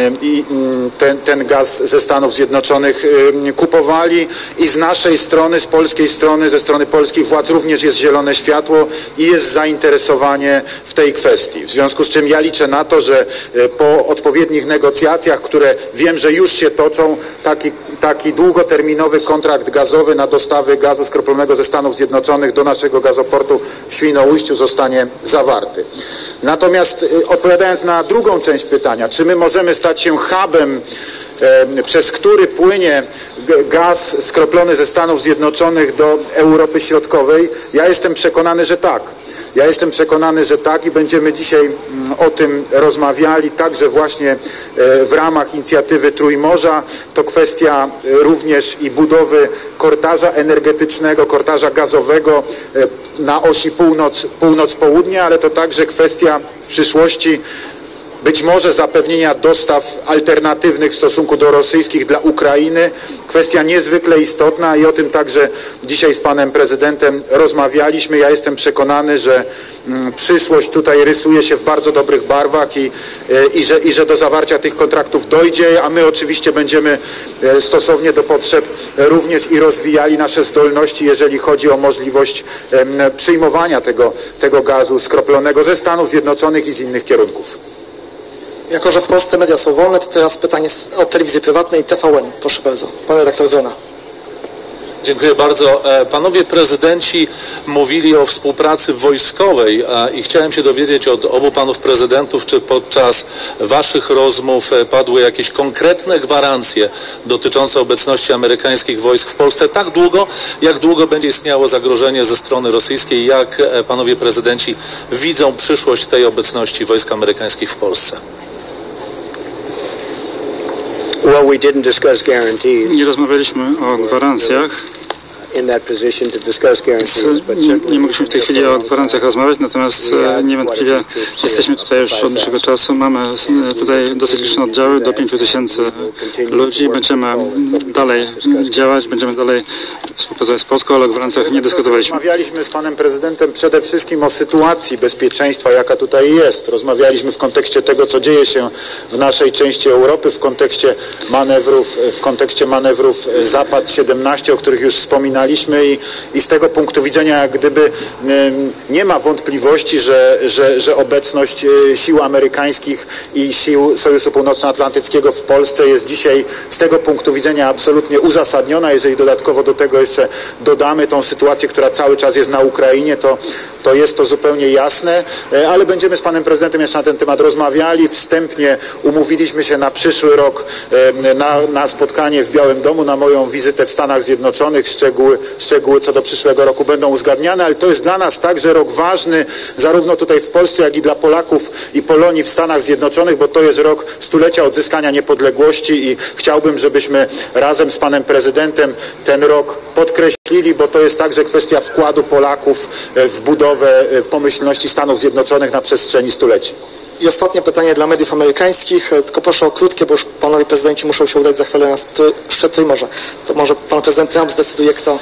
[SPEAKER 9] ten, ten gaz ze Stanów Zjednoczonych kupowali i z naszej strony, z polskiej strony, ze strony polskich władz również jest zielone światło i jest zainteresowanie w tej kwestii. W związku z czym ja liczę na to, że po odpowiednich negocjacjach, które wiem, że już się toczą, taki, taki długoterminowy kontrakt gazowy na dostawy gazu skroplonego ze Stanów Zjednoczonych do naszego gazoportu w Świnoujściu zostanie zawarty. Natomiast odpowiadając na drugą część pytania, czy my możemy stać się hubem, przez który płynie gaz skroplony ze Stanów Zjednoczonych do Europy Środkowej, ja jestem przekonany, że tak. Ja jestem przekonany, że tak i będziemy dzisiaj o tym rozmawiali, także właśnie w ramach inicjatywy Trójmorza. To kwestia również i budowy korytarza energetycznego, korytarza gazowego na osi północ, północ-południe, ale to także kwestia w przyszłości być może zapewnienia dostaw alternatywnych w stosunku do rosyjskich dla Ukrainy. Kwestia niezwykle istotna i o tym także dzisiaj z panem prezydentem rozmawialiśmy. Ja jestem przekonany, że mm, przyszłość tutaj rysuje się w bardzo dobrych barwach i, i, że, i że do zawarcia tych kontraktów dojdzie, a my oczywiście będziemy stosownie do potrzeb również i rozwijali nasze zdolności, jeżeli chodzi o możliwość em, przyjmowania tego, tego gazu skroplonego ze Stanów Zjednoczonych i z innych kierunków.
[SPEAKER 10] Jako że w Polsce media są wolne, to teraz pytanie od telewizji prywatnej T V N. Proszę bardzo, pan redaktor Wrona.
[SPEAKER 15] Dziękuję bardzo. Panowie prezydenci mówili o współpracy wojskowej i chciałem się dowiedzieć od obu panów prezydentów, czy podczas waszych rozmów padły jakieś konkretne gwarancje dotyczące obecności amerykańskich wojsk w Polsce tak długo, jak długo będzie istniało zagrożenie ze strony rosyjskiej. Jak panowie prezydenci widzą przyszłość tej obecności wojsk amerykańskich w Polsce?
[SPEAKER 8] Well, we didn't discuss guarantees.
[SPEAKER 13] Nie rozmawialiśmy o gwarancjach. Nie, nie mogliśmy w tej chwili o gwarancjach rozmawiać, natomiast niewątpliwie jesteśmy tutaj już od dłuższego czasu. Mamy tutaj dosyć liczne oddziały, do pięciu tysięcy ludzi. Będziemy dalej działać, będziemy dalej współpracować z Polską, ale o gwarancjach nie dyskutowaliśmy.
[SPEAKER 9] Rozmawialiśmy z panem prezydentem przede wszystkim o sytuacji bezpieczeństwa, jaka tutaj jest. Rozmawialiśmy w kontekście tego, co dzieje się w naszej części Europy, w kontekście manewrów, w kontekście manewrów Zapad siedemnaście, o których już wspominaliśmy. I, I z tego punktu widzenia jak gdyby y, nie ma wątpliwości, że, że, że obecność y, sił amerykańskich i sił Sojuszu Północnoatlantyckiego w Polsce jest dzisiaj z tego punktu widzenia absolutnie uzasadniona. Jeżeli dodatkowo do tego jeszcze dodamy tą sytuację, która cały czas jest na Ukrainie, to, to jest to zupełnie jasne, y, ale będziemy z panem prezydentem jeszcze na ten temat rozmawiali. Wstępnie umówiliśmy się na przyszły rok y, na, na spotkanie w Białym Domu, na moją wizytę w Stanach Zjednoczonych. Szczegóły Szczegóły co do przyszłego roku będą uzgadniane, ale to jest dla nas także rok ważny, zarówno tutaj w Polsce, jak i dla Polaków i Polonii w Stanach Zjednoczonych, bo to jest rok stulecia odzyskania niepodległości i chciałbym, żebyśmy razem z panem prezydentem ten rok podkreślili, bo to jest także kwestia wkładu Polaków w budowę pomyślności Stanów Zjednoczonych na przestrzeni stuleci.
[SPEAKER 10] I ostatnie pytanie dla mediów amerykańskich, tylko proszę o krótkie, bo już panowie prezydenci muszą się udać za chwilę na szczyt Trójmorza. To może pan prezydent Trump zdecyduje, kto...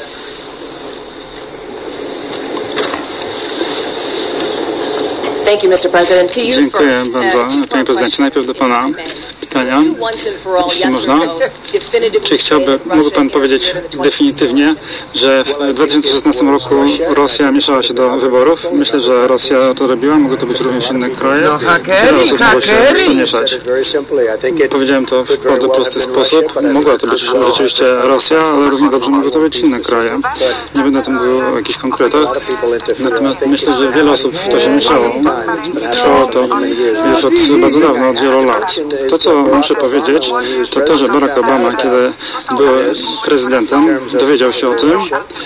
[SPEAKER 13] Dziękuję bardzo, panie prezydencie. Najpierw do pana pytania, jeśli można. Czy chciałby, mógłby pan powiedzieć definitywnie, że w dwa tysiące szesnastym roku Rosja mieszała się do wyborów? Myślę, że Rosja to robiła, mogły to być również inne kraje.
[SPEAKER 16] No hakery,
[SPEAKER 13] hakery! Mieszać. Powiedziałem to w bardzo prosty sposób. Mogła to być rzeczywiście Rosja, ale równie dobrze mogły to być inne kraje. Nie będę tu mówił o jakichś konkretach. Natomiast myślę, że wiele osób w to się mieszało. Trwało to już od bardzo dawno, od wielu lat. To, co muszę powiedzieć, to to, że Barack Obama, kiedy był prezydentem, dowiedział się o tym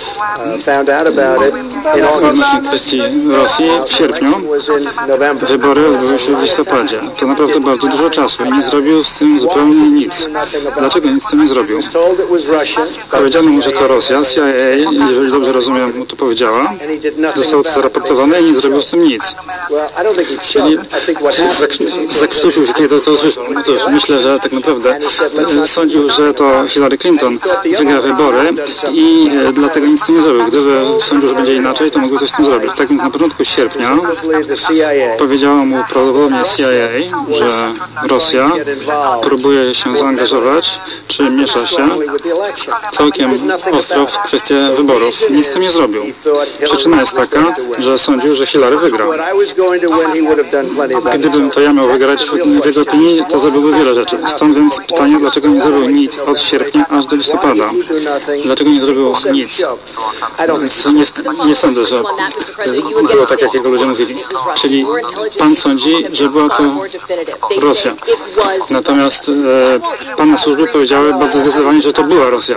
[SPEAKER 13] odnośnie kwestii Rosji w sierpniu. Wybory odbyły się w listopadzie. To naprawdę bardzo dużo czasu i nie zrobił z tym zupełnie nic. Dlaczego nic z tym nie zrobił? Powiedziano mu, że to Rosja, C I A, jeżeli dobrze rozumiem, mu to powiedziała. Zostało to zaraportowane i nie zrobił z tym nic. Czyli zakrztusił się, kiedy to usłyszał. Myślę, że tak naprawdę sądził, że to Hillary Clinton wygra wybory i dlatego nic z tym nie zrobił. Gdyby sądził, że będzie inaczej, to mógłby coś z tym zrobić. Tak więc na początku sierpnia powiedziało mu prawdopodobnie C I A, że Rosja próbuje się zaangażować, czy miesza się całkiem ostro w kwestię wyborów. Nic z tym nie zrobił. Przyczyna jest taka, że sądził, że Hillary wygra. Gdybym to ja miał wygrać w jego opinii, to zrobiłby wiele rzeczy. Stąd więc pytanie, dlaczego nie zrobił nic od sierpnia aż do listopada? Dlaczego nie zrobił nic? Nie, nie sądzę, że było tak, jak jego ludzie mówili. Czyli pan sądzi, że była to Rosja. Natomiast e, pana służby powiedziały bardzo zdecydowanie, że to była Rosja.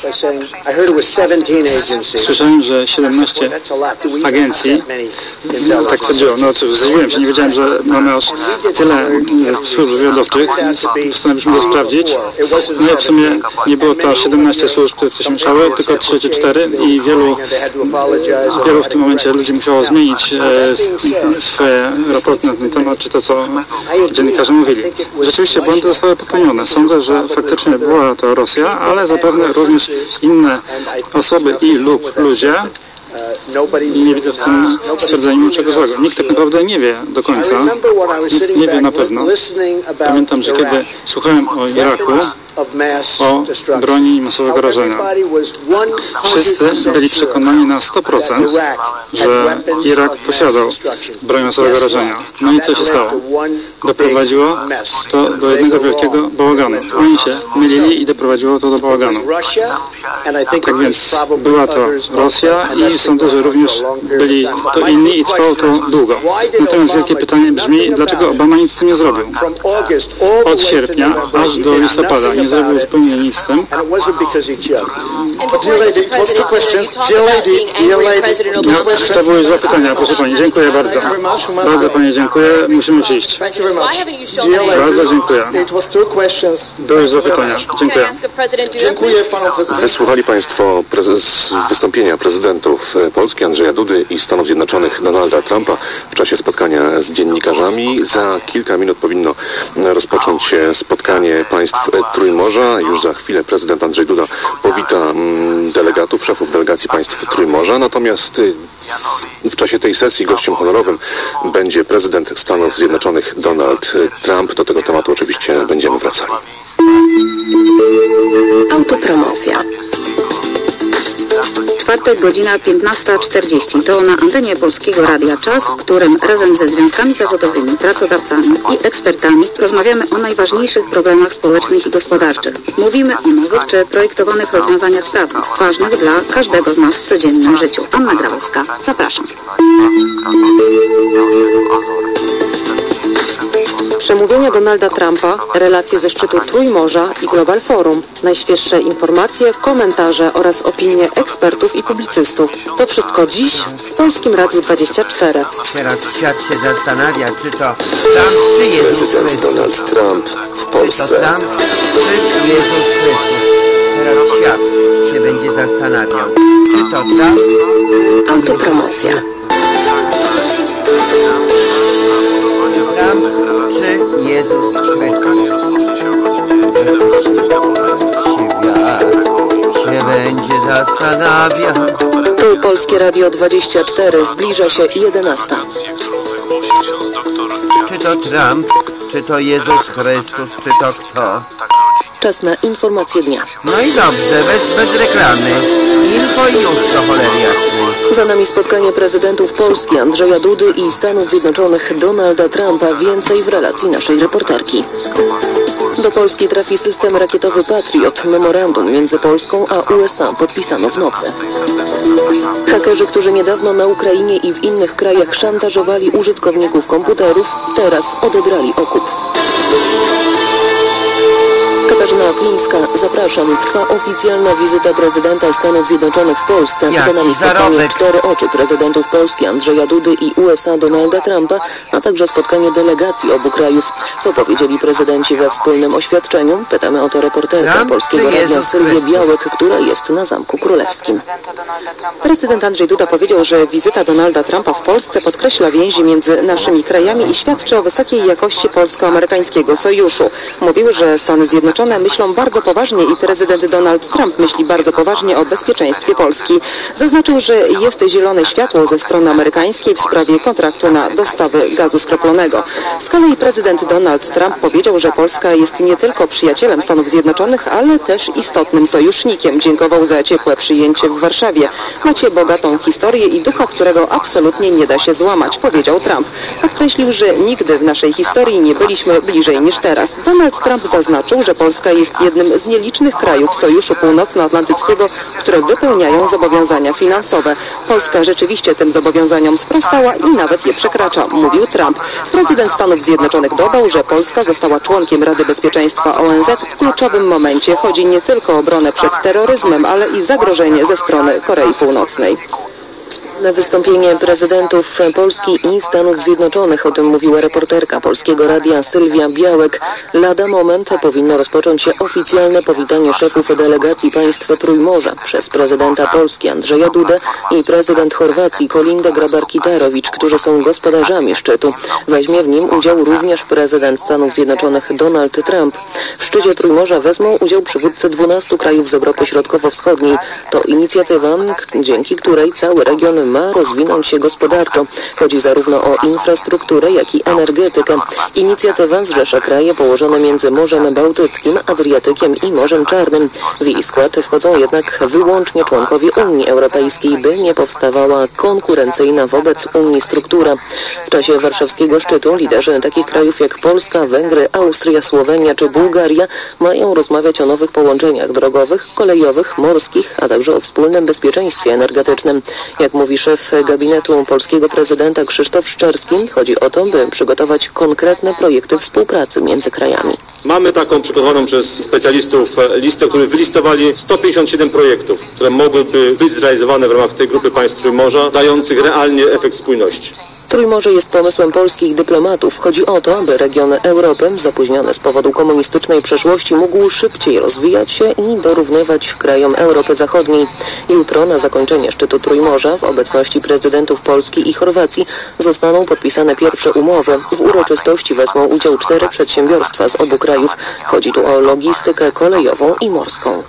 [SPEAKER 13] Słyszałem, że siedemnaście agencji tak sądziło. No cóż, zdziwiłem się, nie wiedziałem, że mamy aż tyle służb wywiadowczych. Postanowiliśmy go sprawdzić. No i w sumie nie było to siedemnaście służb, które w to się mieszały, tylko trzy czy cztery i wielu, wielu w tym momencie ludzi musiało zmienić e, swoje raporty na ten temat, czy to, co dziennikarze mówili. Rzeczywiście błędy zostały popełnione. Sądzę, że faktycznie była to Rosja, ale zapewne również inne osoby i lub ludzie. I nie widzę w tym stwierdzeniu niczego złego. Nikt tak naprawdę nie wie do końca. Nikt nie wie na pewno. Pamiętam, że kiedy słuchałem o Iraku, o broni masowego rażenia, wszyscy byli przekonani na sto procent, że Irak posiadał broń masowego rażenia. No i co się stało? Doprowadziło to do jednego wielkiego bałaganu. Oni się mylili i doprowadziło to do bałaganu. Tak więc była to Rosja i sądzę, że również byli to inni i trwało to długo. Natomiast wielkie pytanie brzmi, dlaczego Obama nic z tym nie zrobił? Od sierpnia aż do listopada nie zrobił zupełnie nic z tym. To były dwa pytania, proszę pani. Dziękuję bardzo. Bardzo pani dziękuję. Musimy już iść. Bardzo dziękuję. Były dwa pytania. Dziękuję.
[SPEAKER 10] Dziękuję panu prezydentowi.
[SPEAKER 3] Wysłuchali państwo prezes, wystąpienia prezydentów Polski Andrzeja Dudy i Stanów Zjednoczonych Donalda Trumpa w czasie spotkania z dziennikarzami. Za kilka minut powinno rozpocząć się spotkanie państw Trójmorza. Już za chwilę prezydent Andrzej Duda powita delegatów, szefów delegacji państw Trójmorza. Natomiast w czasie tej sesji gościem honorowym będzie prezydent Stanów Zjednoczonych Donald Trump. Do tego tematu oczywiście będziemy wracali.
[SPEAKER 5] Autopromocja. Czwartek, godzina piętnasta czterdzieści. To na antenie Polskiego Radia czas, w którym razem ze związkami zawodowymi, pracodawcami i ekspertami rozmawiamy o najważniejszych problemach społecznych i gospodarczych. Mówimy o nowych czy projektowanych rozwiązaniach prawnych, ważnych dla każdego z nas w codziennym życiu. Anna Grabowska, zapraszam.
[SPEAKER 17] Przemówienia Donalda Trumpa, relacje ze szczytu Trójmorza i Global Forum, najświeższe informacje, komentarze oraz opinie ekspertów i publicystów. To wszystko dziś w Polskim Radiu dwadzieścia cztery.
[SPEAKER 16] Teraz świat się zastanawia, czy to Trump, czy Jezus
[SPEAKER 1] Prezydent
[SPEAKER 16] Chrystus.
[SPEAKER 1] Donald Trump w Polsce.
[SPEAKER 16] Czy to Trump, czy Jezus Chrystus. Teraz świat się będzie zastanawiał, czy to Trump,
[SPEAKER 5] Autopromocja.
[SPEAKER 16] Trump, zastanawia.
[SPEAKER 17] Tu Polskie Radio dwadzieścia cztery, zbliża się jedenasta.
[SPEAKER 16] Czy to Trump, czy to Jezus Chrystus, czy to kto?
[SPEAKER 17] Czas na informacje dnia.
[SPEAKER 16] No i dobrze, bez, bez reklamy. Info i już to cholery jasnej.
[SPEAKER 17] Za nami spotkanie prezydentów Polski Andrzeja Dudy i Stanów Zjednoczonych Donalda Trumpa. Więcej w relacji naszej reporterki. Do Polski trafi system rakietowy Patriot. Memorandum między Polską a U S A podpisano w nocy. Hakerzy, którzy niedawno na Ukrainie i w innych krajach szantażowali użytkowników komputerów, teraz odebrali okup. Katarzyna Oklińska, zapraszam. Trwa oficjalna wizyta prezydenta Stanów Zjednoczonych w Polsce. Za nami spotkanie w cztery oczy prezydentów Polski Andrzeja Dudy i U S A Donalda Trumpa, a także spotkanie delegacji obu krajów. Co powiedzieli prezydenci we wspólnym oświadczeniu? Pytamy o to reporterka Polskiego Radia Sylwię Białek, która jest na Zamku Królewskim.
[SPEAKER 18] Prezydent Andrzej Duda powiedział, że wizyta Donalda Trumpa w Polsce podkreśla więzi między naszymi krajami i świadczy o wysokiej jakości polsko-amerykańskiego sojuszu. Mówił, że Stany Zjednoczone myślą bardzo poważnie i prezydent Donald Trump myśli bardzo poważnie o bezpieczeństwie Polski. Zaznaczył, że jest zielone światło ze strony amerykańskiej w sprawie kontraktu na dostawy gazu skroplonego. Z kolei prezydent Donald Trump powiedział, że Polska jest nie tylko przyjacielem Stanów Zjednoczonych, ale też istotnym sojusznikiem. Dziękował za ciepłe przyjęcie w Warszawie. Macie bogatą historię i ducha, którego absolutnie nie da się złamać, powiedział Trump. Podkreślił, że nigdy w naszej historii nie byliśmy bliżej niż teraz. Donald Trump zaznaczył, że Polska jest jednym z nielicznych krajów Sojuszu Północnoatlantyckiego, które wypełniają zobowiązania finansowe. Polska rzeczywiście tym zobowiązaniom sprostała i nawet je przekracza, mówił Trump. Prezydent Stanów Zjednoczonych dodał, że Polska została członkiem Rady Bezpieczeństwa O N Z w kluczowym momencie. Chodzi nie tylko o obronę przed terroryzmem, ale i zagrożenie ze strony Korei Północnej.
[SPEAKER 17] Na wystąpienie prezydentów Polski i Stanów Zjednoczonych, o tym mówiła reporterka Polskiego Radia Sylwia Białek. Lada moment powinno rozpocząć się oficjalne powitanie szefów delegacji państw Trójmorza przez prezydenta Polski Andrzeja Dudę i prezydent Chorwacji Kolindę Grabar-Kitarović, którzy są gospodarzami szczytu. Weźmie w nim udział również prezydent Stanów Zjednoczonych Donald Trump. W szczycie Trójmorza wezmą udział przywódcy dwunastu krajów z Europy Środkowo-Wschodniej. To inicjatywa, dzięki której cały region ma rozwinąć się gospodarczo. Chodzi zarówno o infrastrukturę, jak i energetykę. Inicjatywa zrzesza kraje położone między Morzem Bałtyckim, Adriatykiem i Morzem Czarnym. W jej skład wchodzą jednak wyłącznie członkowie Unii Europejskiej, by nie powstawała konkurencyjna wobec Unii struktura. W czasie warszawskiego szczytu liderzy takich krajów jak Polska, Węgry, Austria, Słowenia czy Bułgaria mają rozmawiać o nowych połączeniach drogowych, kolejowych, morskich, a także o wspólnym bezpieczeństwie energetycznym. Jak mówi szef gabinetu polskiego prezydenta Krzysztof Szczerski, chodzi o to, by przygotować konkretne projekty współpracy między krajami.
[SPEAKER 19] Mamy taką przygotowaną przez specjalistów listę, którzy wylistowali sto pięćdziesiąt siedem projektów, które mogłyby być zrealizowane w ramach tej grupy państw Trójmorza, dających realnie efekt spójności.
[SPEAKER 17] Trójmorze jest pomysłem polskich dyplomatów. Chodzi o to, by region Europy, zapóźniony z powodu komunistycznej przeszłości, mógł szybciej rozwijać się i dorównywać krajom Europy Zachodniej. Jutro na zakończenie szczytu Trójmorza w obecności prezydentów Polski i Chorwacji zostaną podpisane pierwsze umowy. W uroczystości wezmą udział cztery przedsiębiorstwa z obu krajów. Chodzi tu o logistykę kolejową i morską.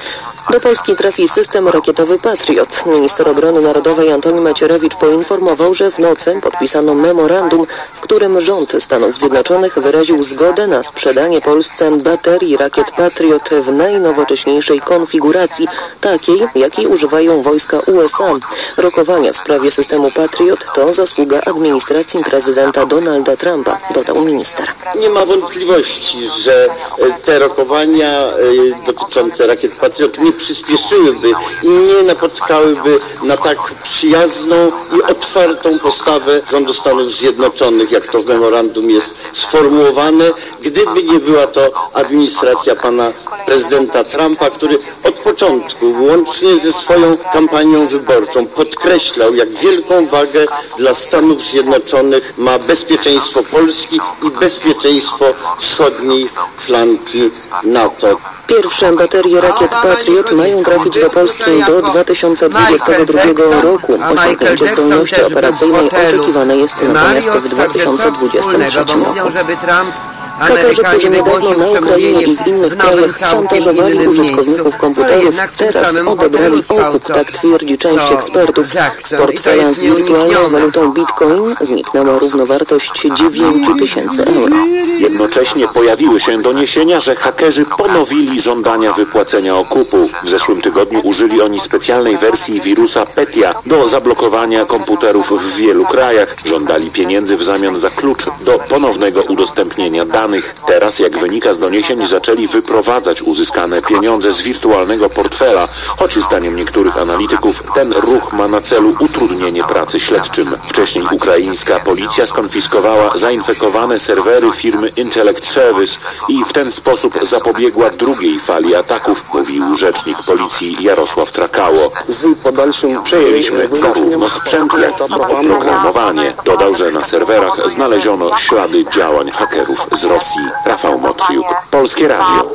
[SPEAKER 17] Do Polski trafi system rakietowy Patriot. Minister Obrony Narodowej Antoni Macierewicz poinformował, że w nocy podpisano memorandum, w którym rząd Stanów Zjednoczonych wyraził zgodę na sprzedanie Polsce baterii rakiet Patriot w najnowocześniejszej konfiguracji, takiej, jakiej używają wojska U S A. Rokowania w sprawie systemu Patriot to zasługa administracji prezydenta Donalda Trumpa, dodał minister.
[SPEAKER 20] Nie ma wątpliwości, że te rokowania dotyczące rakiet Patriot nie przyspieszyłyby i nie napotkałyby na tak przyjazną i otwartą postawę rządu Stanów Zjednoczonych, jak to w memorandum jest sformułowane, gdyby nie była to administracja pana prezydenta Trumpa, który od początku, łącznie ze swoją kampanią wyborczą, podkreślał, jak wielką wagę dla Stanów Zjednoczonych ma bezpieczeństwo Polski i bezpieczeństwo wschodniej flanki NATO.
[SPEAKER 17] Pierwsze baterie rakiet Patriot mają trafić do Polski do dwa tysiące dwudziestego drugiego roku. Osiągnięcie zdolności operacyjnej oczekiwane jest natomiast w dwa tysiące dwudziestym trzecim roku.
[SPEAKER 16] Żeby Trump
[SPEAKER 18] Hakerzy, którzy niedawno na Ukrainie i w innych krajach szantażowali użytkowników komputerów, teraz odebrali okup, tak twierdzi część ekspertów. Z portfela z wirtualną walutą Bitcoin zniknęła równowartość dziewięć tysięcy euro.
[SPEAKER 21] Jednocześnie pojawiły się doniesienia, że hakerzy ponowili żądania wypłacenia okupu. W zeszłym tygodniu użyli oni specjalnej wersji wirusa Petya do zablokowania komputerów w wielu krajach. Żądali pieniędzy w zamian za klucz do ponownego udostępnienia danych. Teraz, jak wynika z doniesień, zaczęli wyprowadzać uzyskane pieniądze z wirtualnego portfela, choć zdaniem niektórych analityków ten ruch ma na celu utrudnienie pracy śledczym. Wcześniej ukraińska policja skonfiskowała zainfekowane serwery firmy Intellect Service i w ten sposób zapobiegła drugiej fali ataków, mówił rzecznik policji Jarosław Trakało.
[SPEAKER 2] Z podalszym
[SPEAKER 21] Przejęliśmy zarówno sprzęt, jak i oprogramowanie. Dodał, że na serwerach znaleziono ślady działań hakerów z Rosji. Rafał Motriuk, Polskie Radio.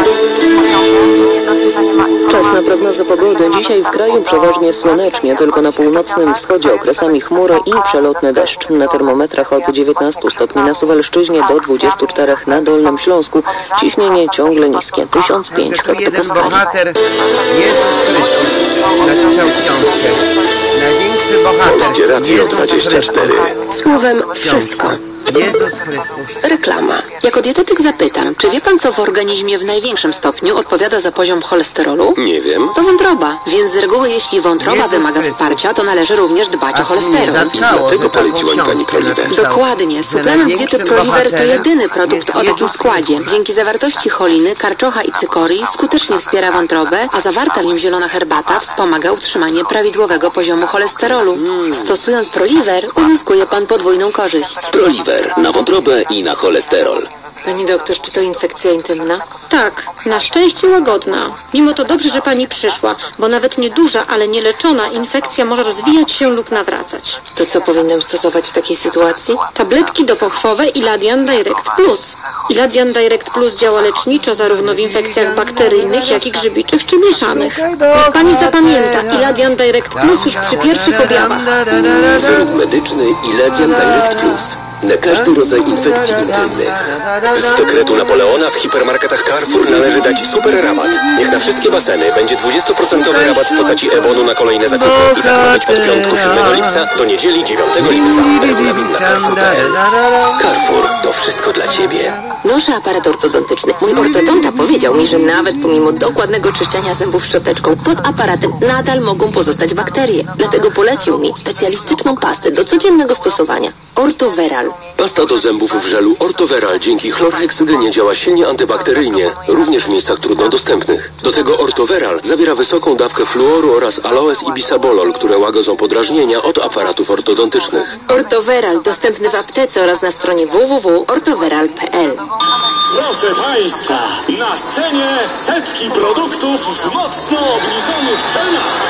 [SPEAKER 18] Czas na prognozę pogody. Dzisiaj w kraju przeważnie słonecznie, tylko na północnym wschodzie okresami chmury i przelotny deszcz. Na termometrach od dziewiętnastu stopni na Suwalszczyźnie do dwudziestu czterech na Dolnym Śląsku. Ciśnienie ciągle niskie, tysiąc pięć hektopaskali.
[SPEAKER 16] Bohater Jezus Chrystus napisał książkę. Największy bohater.
[SPEAKER 1] Polskie Radio dwadzieścia cztery.
[SPEAKER 5] Słowem wszystko.
[SPEAKER 16] Jezus Chrystus.
[SPEAKER 5] Reklama. Jako dietetyk zapytam, czy wie pan, co w organizmie w największym stopniu odpowiada za poziom cholesterolu?
[SPEAKER 1] Nie wiem.
[SPEAKER 5] To wątroba, więc z reguły jeśli wątroba wymaga wsparcia, to należy również dbać o cholesterol.
[SPEAKER 1] I dlatego poleciła mi pani Proliver.
[SPEAKER 5] Dokładnie. Suplement diety Proliver to jedyny produkt o takim składzie. Dzięki zawartości choliny, karczocha i cykorii skutecznie wspiera wątrobę, a zawarta w nim zielona herbata wspomaga utrzymanie prawidłowego poziomu cholesterolu. Stosując Proliver, uzyskuje pan podwójną korzyść.
[SPEAKER 1] Proliver na wątrobę i na cholesterol.
[SPEAKER 5] Pani doktor, czy to infekcja intymna?
[SPEAKER 22] Tak, na szczęście łagodna. Mimo to dobrze, że pani przyszła, bo nawet nieduża, ale nieleczona infekcja może rozwijać się lub nawracać.
[SPEAKER 5] To co powinnam stosować w takiej sytuacji?
[SPEAKER 22] Tabletki dopochwowe Iladian Direct Plus. Iladian Direct Plus działa leczniczo zarówno w infekcjach bakteryjnych, jak i grzybiczych czy mieszanych. Niech pani zapamięta, Iladian Direct Plus już przy pierwszych objawach.
[SPEAKER 1] Wyrób medyczny Iladian Direct Plus. Na każdy rodzaj infekcji intymnych. Z dekretu Napoleona w hipermarketach Carrefour należy dać super rabat. Niech na wszystkie baseny będzie dwudziestoprocentowy rabat w postaci e-bonu na kolejne zakupy. I tak ma być od piątku siódmego lipca do niedzieli dziewiątego lipca. Regulamin na carrefour kropka p l. Carrefour, to wszystko dla Ciebie.
[SPEAKER 5] Noszę aparat ortodontyczny. Mój ortodonta powiedział mi, że nawet pomimo dokładnego czyszczenia zębów szczoteczką, pod aparatem nadal mogą pozostać bakterie. Dlatego polecił mi specjalistyczną pastę do codziennego stosowania. Ortoveral.
[SPEAKER 1] Pasta do zębów w żelu Ortoveral dzięki chlorheksydynie działa silnie antybakteryjnie, również w miejscach trudno dostępnych. Do tego Ortoveral zawiera wysoką dawkę fluoru oraz aloes i bisabolol, które łagodzą podrażnienia od aparatów ortodontycznych.
[SPEAKER 5] Ortoveral dostępny w aptece oraz na stronie w w w kropka ortoveral kropka p l.
[SPEAKER 23] Proszę Państwa, na scenie setki produktów w mocno obniżonych cenach.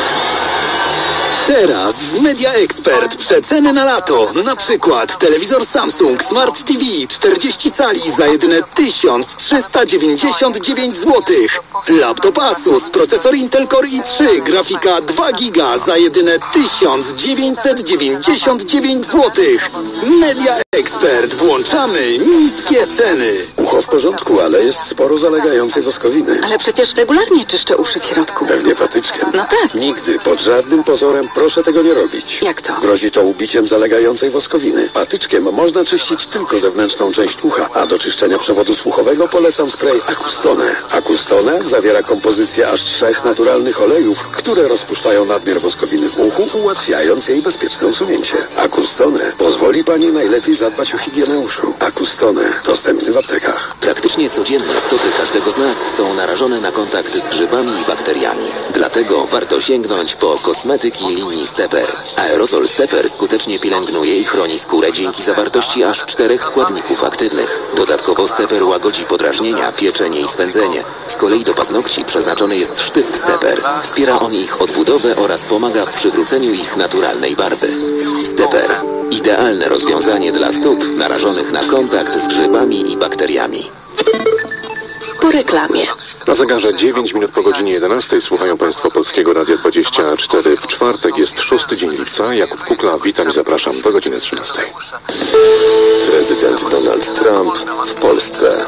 [SPEAKER 1] Teraz w Media Expert przeceny na lato. Na przykład telewizor Samsung Smart T V czterdzieści cali za jedyne tysiąc trzysta dziewięćdziesiąt dziewięć złotych. Laptop Asus, procesor Intel Core i trzy, grafika dwa giga za jedyne tysiąc dziewięćset dziewięćdziesiąt dziewięć złotych. Media Expert. Włączamy niskie ceny. Ucho w porządku, ale jest sporo zalegającej woskowiny.
[SPEAKER 5] Ale przecież regularnie czyszczę uszy w środku.
[SPEAKER 1] Pewnie patyczkiem.
[SPEAKER 5] No tak.
[SPEAKER 1] Nigdy, pod żadnym pozorem, proszę tego nie robić.
[SPEAKER 5] Jak to?
[SPEAKER 1] Grozi to ubiciem zalegającej woskowiny. Patyczkiem można czyścić tylko zewnętrzną część ucha, a do czyszczenia przewodu słuchowego polecam spray Acustone. Acustone zawiera kompozycję aż trzech naturalnych olejów, które rozpuszczają nadmiar woskowiny w uchu, ułatwiając jej bezpieczne usunięcie. Acustone pozwoli Pani najlepiej zadbać o higienę uszu. Acustone dostępny w aptekach. Praktycznie codzienne stopy każdego z nas są narażone na kontakt z grzybami i bakteriami. Dlatego warto sięgnąć po kosmetyki linii Stepper. Aerozol Stepper skutecznie pielęgnuje i chroni skórę dzięki zawartości aż czterech składników aktywnych. Dodatkowo Stepper łagodzi podrażnienia, pieczenie i swędzenie. Z kolei do paznokci przeznaczony jest sztyft Stepper. Wspiera on ich odbudowę oraz pomaga w przywróceniu ich naturalnej barwy. Stepper. Idealne rozwiązanie dla stóp narażonych na kontakt z grzybami i bakteriami.
[SPEAKER 5] Po reklamie.
[SPEAKER 3] Na zegarze dziewięć minut po godzinie jedenastej słuchają Państwo Polskiego Radia dwadzieścia cztery. W czwartek jest szósty dzień lipca. Jakub Kukla, witam i zapraszam do godziny trzynastej.
[SPEAKER 1] Prezydent Donald Trump w Polsce.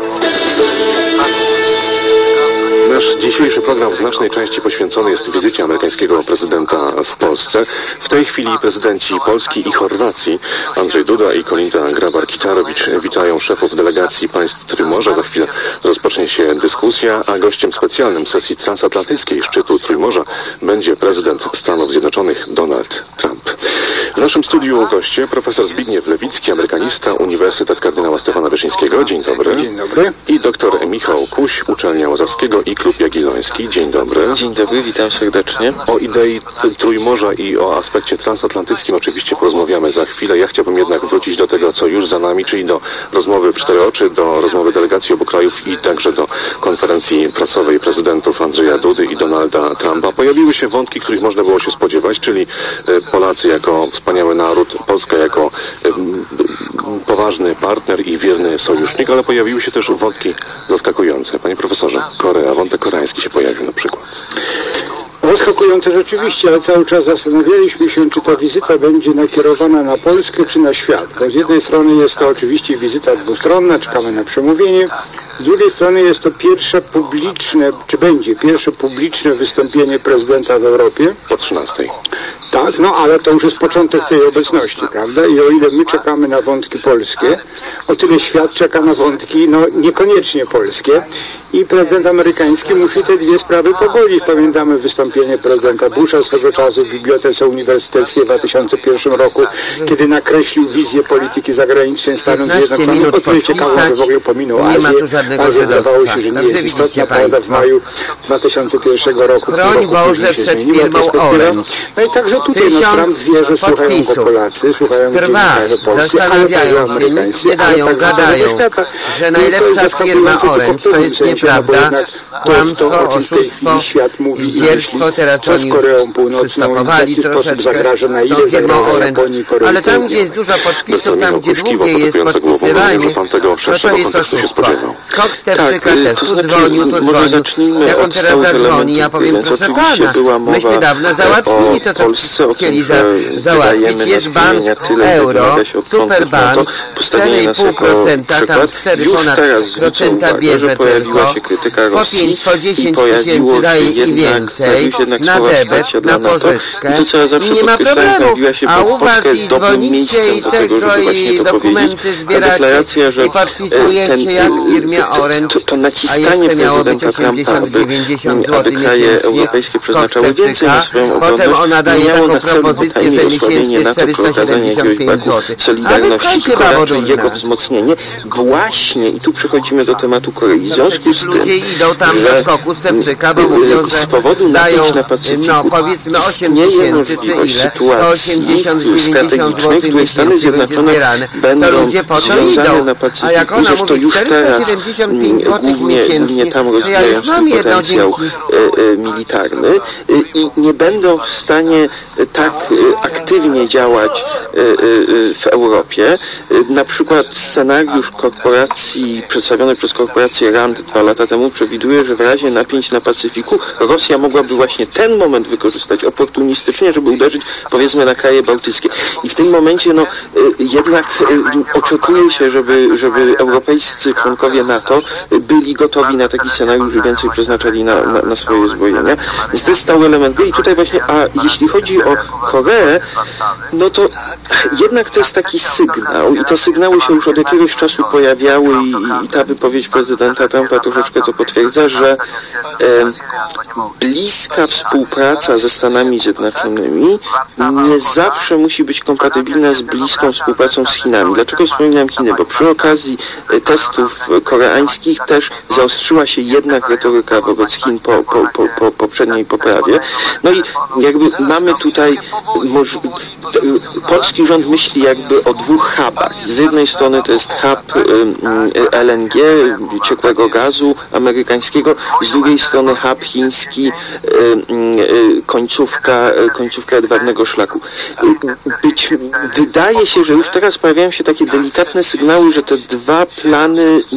[SPEAKER 3] Nasz dzisiejszy program w znacznej części poświęcony jest wizycie amerykańskiego prezydenta w Polsce. W tej chwili prezydenci Polski i Chorwacji, Andrzej Duda i Kolinda Grabar-Kitarowicz, witają szefów delegacji państw Trójmorza. Za chwilę rozpocznie się dyskusja, a gościem specjalnym sesji transatlantyckiej szczytu Trójmorza będzie prezydent Stanów Zjednoczonych Donald Trump. W naszym studiu goście profesor Zbigniew Lewicki, amerykanista, Uniwersytet Kardynała Stefana Wyszyńskiego. Dzień dobry.
[SPEAKER 4] Dzień dobry.
[SPEAKER 3] I doktor Michał Kuś, Uczelnia Łazarskiego i Klub Jagielloński. Dzień dobry.
[SPEAKER 6] Dzień dobry, witam serdecznie.
[SPEAKER 3] O idei Trójmorza i o aspekcie transatlantyckim oczywiście porozmawiamy za chwilę. Ja chciałbym jednak wrócić do tego, co już za nami, czyli do rozmowy w cztery oczy, do rozmowy delegacji obu krajów i także do konferencji prasowej prezydentów Andrzeja Dudy i Donalda Trumpa. Pojawiły się wątki, których można było się spodziewać, czyli Polacy jako wspaniały naród, Polska jako poważny partner i wierny sojusznik, ale pojawiły się też wątki zaskakujące. Panie profesorze, Korea, wątek koreański się pojawił na przykład.
[SPEAKER 4] Zaskakujące rzeczywiście, ale cały czas zastanawialiśmy się, czy ta wizyta będzie nakierowana na Polskę, czy na świat. Bo z jednej strony jest to oczywiście wizyta dwustronna, czekamy na przemówienie. Z drugiej strony jest to pierwsze publiczne, czy będzie pierwsze publiczne wystąpienie prezydenta w Europie.
[SPEAKER 3] Po trzynastej.
[SPEAKER 4] Tak, no ale to już jest początek tej obecności, prawda? I o ile my czekamy na wątki polskie, o tyle świat czeka na wątki, no niekoniecznie polskie. I prezydent amerykański musi te dwie sprawy pogodzić. Pamiętamy wystąpienie prezydenta Busha swego czasu w Bibliotece Uniwersyteckiej w dwa tysiące pierwszym roku, kiedy nakreślił wizję polityki zagranicznej Stanów Zjednoczonych. O tyle ciekawe, że w ogóle pominął Azję. Azja wydawało się, że nie jest istotna, prawda? W maju dwa tysiące pierwszego roku,
[SPEAKER 16] Broń Boże przed firmą Orange.
[SPEAKER 4] No i także tutaj no, Trump wie, że słuchają go Polacy, słuchają go dziennikarze polscy, ale także amerykańscy,
[SPEAKER 16] nie dają, gadają, że najlepsza firma Orange to jest nieprawda, kłamstwo, oszustwo,
[SPEAKER 4] świat mówi
[SPEAKER 16] zdzierstwo, teraz
[SPEAKER 4] co z Koreą Północną, w jaki sposób zagraża, na ile zagraża Japonii, Korei.
[SPEAKER 16] Ale tam, gdzie jest dużo podpisów, tam, gdzie długie jest podpisywanie,
[SPEAKER 3] pan tego
[SPEAKER 16] no to jest oszustwo. Skok Stefczyka też, tu dzwonił, tu dzwonił. Jak on teraz zadzwoni, ja powiem, proszę pana, myśmy dawno załatwili to, co chcieli za, załatwić. Jest bank euro, superbank, cztery i pół procenta, tam cztery ponad procenta bierze tylko, po pięć, po dziesięć tysięcy daje i więcej, na debet, na pożyczkę i nie ma problemu. A u was i dzwonicie i tego i dokumenty zbieracie i podpisujecie jak w firmie Orange, a jeszcze miało być osiemdziesiąt dziewięćdziesiąt złotych miesięcznie koszt Stefczyka. Potem ona daje taką propozycję, że miesięcznie czterysta siedemdziesiąt pięć złotych.
[SPEAKER 6] Solidarności Korea, czyli jego wzmocnienie. Właśnie, i tu przechodzimy do tematu Korei. W związku z tym,
[SPEAKER 16] ludzie idą tam do skoku Stefczyka, bo mówią, że dają, no powiedzmy osiem tysięcy czy ile, po osiemdziesiąt dziewięćdziesiąt złotych miesięcznie będzie zbierane. To ludzie po to idą. A jak ona mówi czterysta siedemdziesiąt pięć złotych miesięcznie, to ja już mam jedno dzięki.
[SPEAKER 6] militarny i nie będą w stanie tak aktywnie działać w Europie. Na przykład scenariusz korporacji, przedstawiony przez korporację RAND dwa lata temu przewiduje, że w razie napięć na Pacyfiku Rosja mogłaby właśnie ten moment wykorzystać oportunistycznie, żeby uderzyć powiedzmy na kraje bałtyckie. I w tym momencie no jednak oczekuje się, żeby, żeby europejscy członkowie NATO byli gotowi na taki scenariusz i więcej przeznaczali na, na, na swoje zbrojenia. Więc to jest stały element. I tutaj właśnie, a jeśli chodzi o Koreę, no to jednak to jest taki sygnał i te sygnały się już od jakiegoś czasu pojawiały i, i ta wypowiedź prezydenta Trumpa troszeczkę to potwierdza, że e, bliska współpraca ze Stanami Zjednoczonymi nie zawsze musi być kompatybilna z bliską współpracą z Chinami. Dlaczego wspominam Chiny? Bo przy okazji testów koreańskich też zaostrzyła się jednak retoryka wobec Chin po, po, po, po poprzedniej poprawie. No i jakby mamy tutaj moż, polski rząd myśli jakby o dwóch hubach. Z jednej strony to jest hub L N G, ciekłego gazu amerykańskiego, z drugiej strony hub chiński, końcówka, końcówka jedwabnego szlaku. Być, wydaje się, że już teraz pojawiają się takie delikatne sygnały, że te dwa plany nie mogą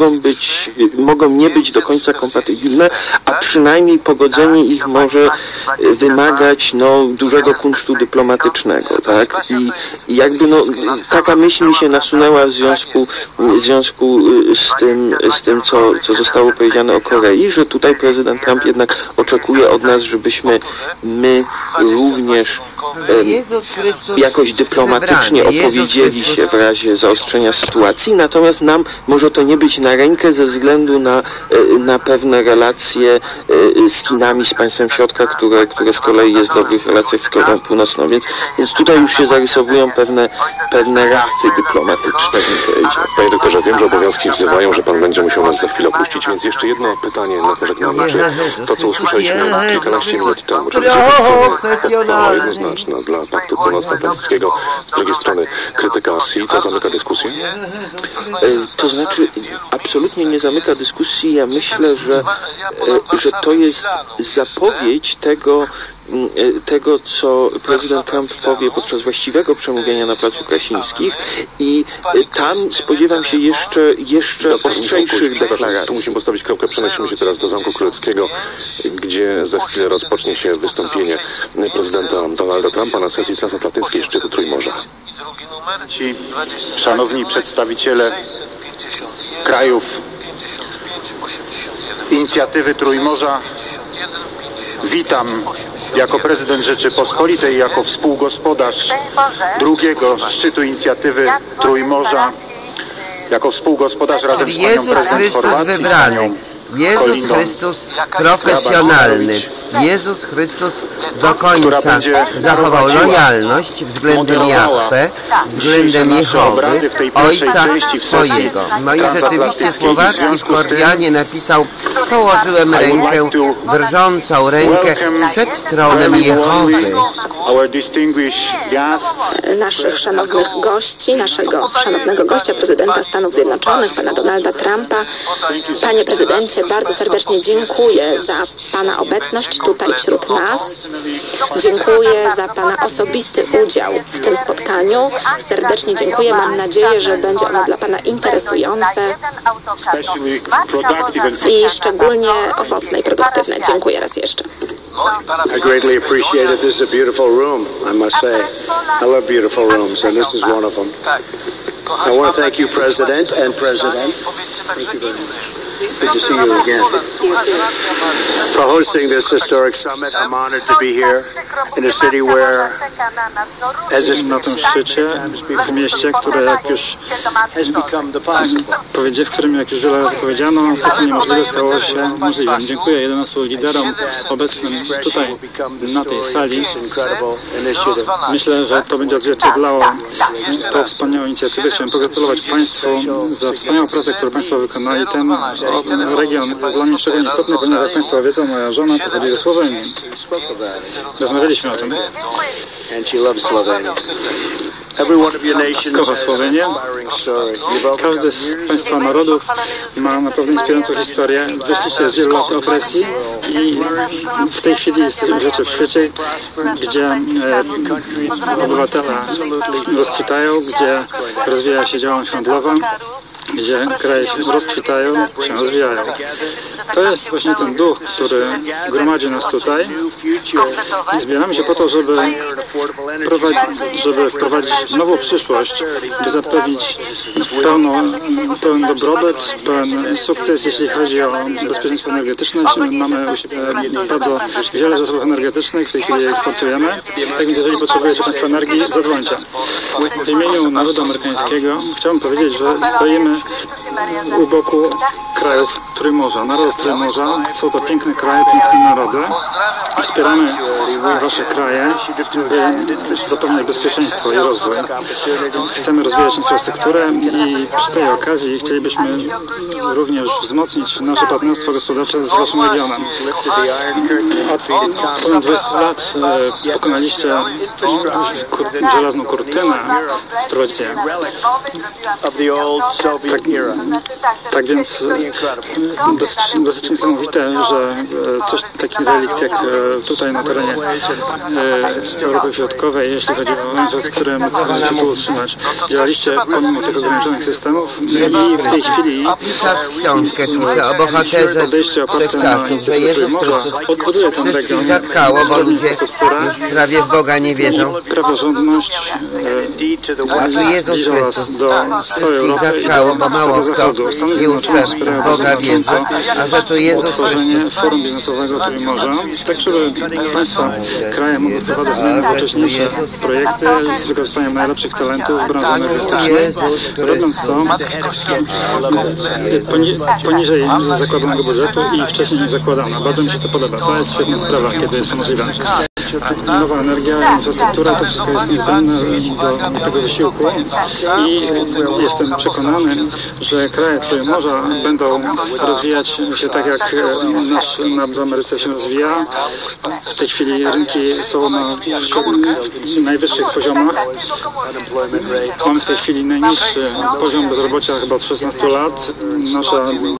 [SPEAKER 6] mogą być, mogą nie być do końca kompatybilne, a przynajmniej pogodzenie ich może wymagać no, dużego kunsztu dyplomatycznego, tak? I, i jakby no, taka myśl mi się nasunęła w związku, w związku z tym, z tym co, co zostało powiedziane o Korei, że tutaj prezydent Trump jednak oczekuje od nas, żebyśmy my również e, jakoś dyplomatycznie opowiedzieli się w razie zaostrzenia sytuacji, natomiast nam może to nie być na rękę ze względu na, e, na pewne relacje e, z Chinami, z państwem środka, które, które z kolei jest w dobrych relacjach z Koreą Północną, więc, więc tutaj już się zarysowują pewne, pewne rafy dyplomatyczne, bym powiedział.
[SPEAKER 3] Panie doktorze, wiem, że obowiązki wzywają, że pan będzie musiał nas za chwilę opuścić, więc jeszcze jedno pytanie na pożegnanie. Czy to, co usłyszeliśmy kilkanaście minut temu, czy pochwała jednoznaczna dla Paktu Północnoatlantyckiego, z drugiej strony krytyka Rosji, to zamyka dyskusję?
[SPEAKER 6] To znaczy, absolutnie nie zamyka dyskusji. Ja myślę, że, że to jest zapowiedź tego, tego, co prezydent Trump powie podczas właściwego przemówienia na Placu Krasińskich i tam spodziewam się jeszcze, jeszcze ostrzejszych deklaracji.
[SPEAKER 3] Tu musimy postawić kropkę, przenosimy się teraz do Zamku Królewskiego, gdzie za chwilę rozpocznie się wystąpienie prezydenta Donalda Trumpa na sesji transatlantyckiej szczytu Trójmorza.
[SPEAKER 9] Ci szanowni przedstawiciele krajów inicjatywy Trójmorza, witam jako prezydent Rzeczypospolitej, jako współgospodarz drugiego szczytu inicjatywy Trójmorza, jako współgospodarz razem z panią prezydent Chorwacji, z panią
[SPEAKER 16] Jezus Chrystus profesjonalny. Jezus Chrystus do końca zachował lojalność względem Jahwe, względem Jehowy, Ojca swojego. No i rzeczywiście słowacki w Kordianie napisał: położyłem rękę, drżącą rękę przed tronem Jehowy.
[SPEAKER 22] Naszych szanownych gości, naszego szanownego gościa, prezydenta Stanów Zjednoczonych, pana Donalda Trumpa. Panie prezydencie, bardzo serdecznie dziękuję za pana obecność tutaj wśród nas. Dziękuję za pana osobisty udział w tym spotkaniu. Serdecznie dziękuję. Mam nadzieję, że będzie ono dla pana interesujące i szczególnie owocne i produktywne. Dziękuję raz jeszcze.
[SPEAKER 8] I greatly appreciate it. This is a beautiful room, I must say. I love beautiful rooms, and this is one of them. I want to thank you, President and President. Thank you very much. Good to see you again. For hosting this historic summit, I'm honored to be here in a city where, as is
[SPEAKER 13] na tym szczycie, w mieście, które jak już powiedzie, w którym jak już wiele razy powiedziano, to co niemożliwe stało się możliwym. Dziękuję jedenastu liderom obecnym tutaj na tej sali. Myślę, że to będzie odzwierciedlało tą wspaniałą inicjatywę. Chciałem pogratulować Państwu za wspaniałą pracę, którą Państwo wykonali. Ten region jest dla mnie szczególnie istotny, ponieważ jak Państwo wiedzą, moja żona pochodzi ze Słowenii. Rozmawialiśmy o tym. Kocha Słowenię. Każdy z Państwa narodów ma naprawdę inspirującą historię. Wyszliście z wielu lat opresji i w tej chwili życie w świecie, gdzie e, obywatele rozkwitają, gdzie rozwija się działalność handlowa, gdzie kraje się rozkwitają, się rozwijają. To jest właśnie ten duch, który gromadzi nas tutaj. Zbieramy się po to, żeby, żeby wprowadzić nową przyszłość, by zapewnić pełno, pełen dobrobyt, pełen sukces, jeśli chodzi o bezpieczeństwo energetyczne. Mamy u siebie bardzo wiele zasobów energetycznych, w tej chwili je eksportujemy. Tak więc jeżeli potrzebujecie Państwo energii, zadzwońcie. W imieniu narodu amerykańskiego chciałbym powiedzieć, że stoimy u boku krajów Trójmorza, narodów Trójmorza. Są to piękne kraje, piękne narody. Wspieramy Wasze kraje, by zapewniać bezpieczeństwo i rozwój. Chcemy rozwijać infrastrukturę i przy tej okazji chcielibyśmy również wzmocnić nasze partnerstwo gospodarcze z Waszym regionem. Od ponad dwudziestu lat pokonaliście żelazną kurtynę w Trocie. Tak, Tak więc dosyć, dosyć niesamowite, że coś taki relikt jak tutaj na terenie Europy Środkowej, jeśli chodzi o infrastrukturę, może się tu utrzymać. Działaliście pomimo tych ograniczonych systemów i w tej chwili
[SPEAKER 16] książkę pisze o bohaterze wszechczasów, że Jezus Chrystus wszystkich zatkało, bo ludzie już prawie w Boga nie wierzą.
[SPEAKER 13] Praworządność
[SPEAKER 16] a Jezus Chrystus wszystkich zatkało, bo mało kto nie uszczęsł Boga wiedzy, a że to Jezus Chrystus.
[SPEAKER 13] Forum biznesowego Trójmorza, tak żeby państwa, kraje mogły wprowadzać najnowocześniejsze projekty z wykorzystaniem najlepszych talentów w branży energetycznej. Robiąc to poniżej zakładanego budżetu i wcześniej zakładano. Bardzo mi się to podoba. To jest świetna sprawa, kiedy jest to możliwe. Nowa energia, infrastruktura, to wszystko jest niezbędne do, do tego wysiłku i jestem przekonany, że kraje Trójmorza będą rozwijać się tak, jak nasz w Ameryce się rozwija. W tej chwili rynki są na najwyższych poziomach. Mamy w tej chwili najniższy poziom bezrobocia chyba od szesnastu lat. Nasza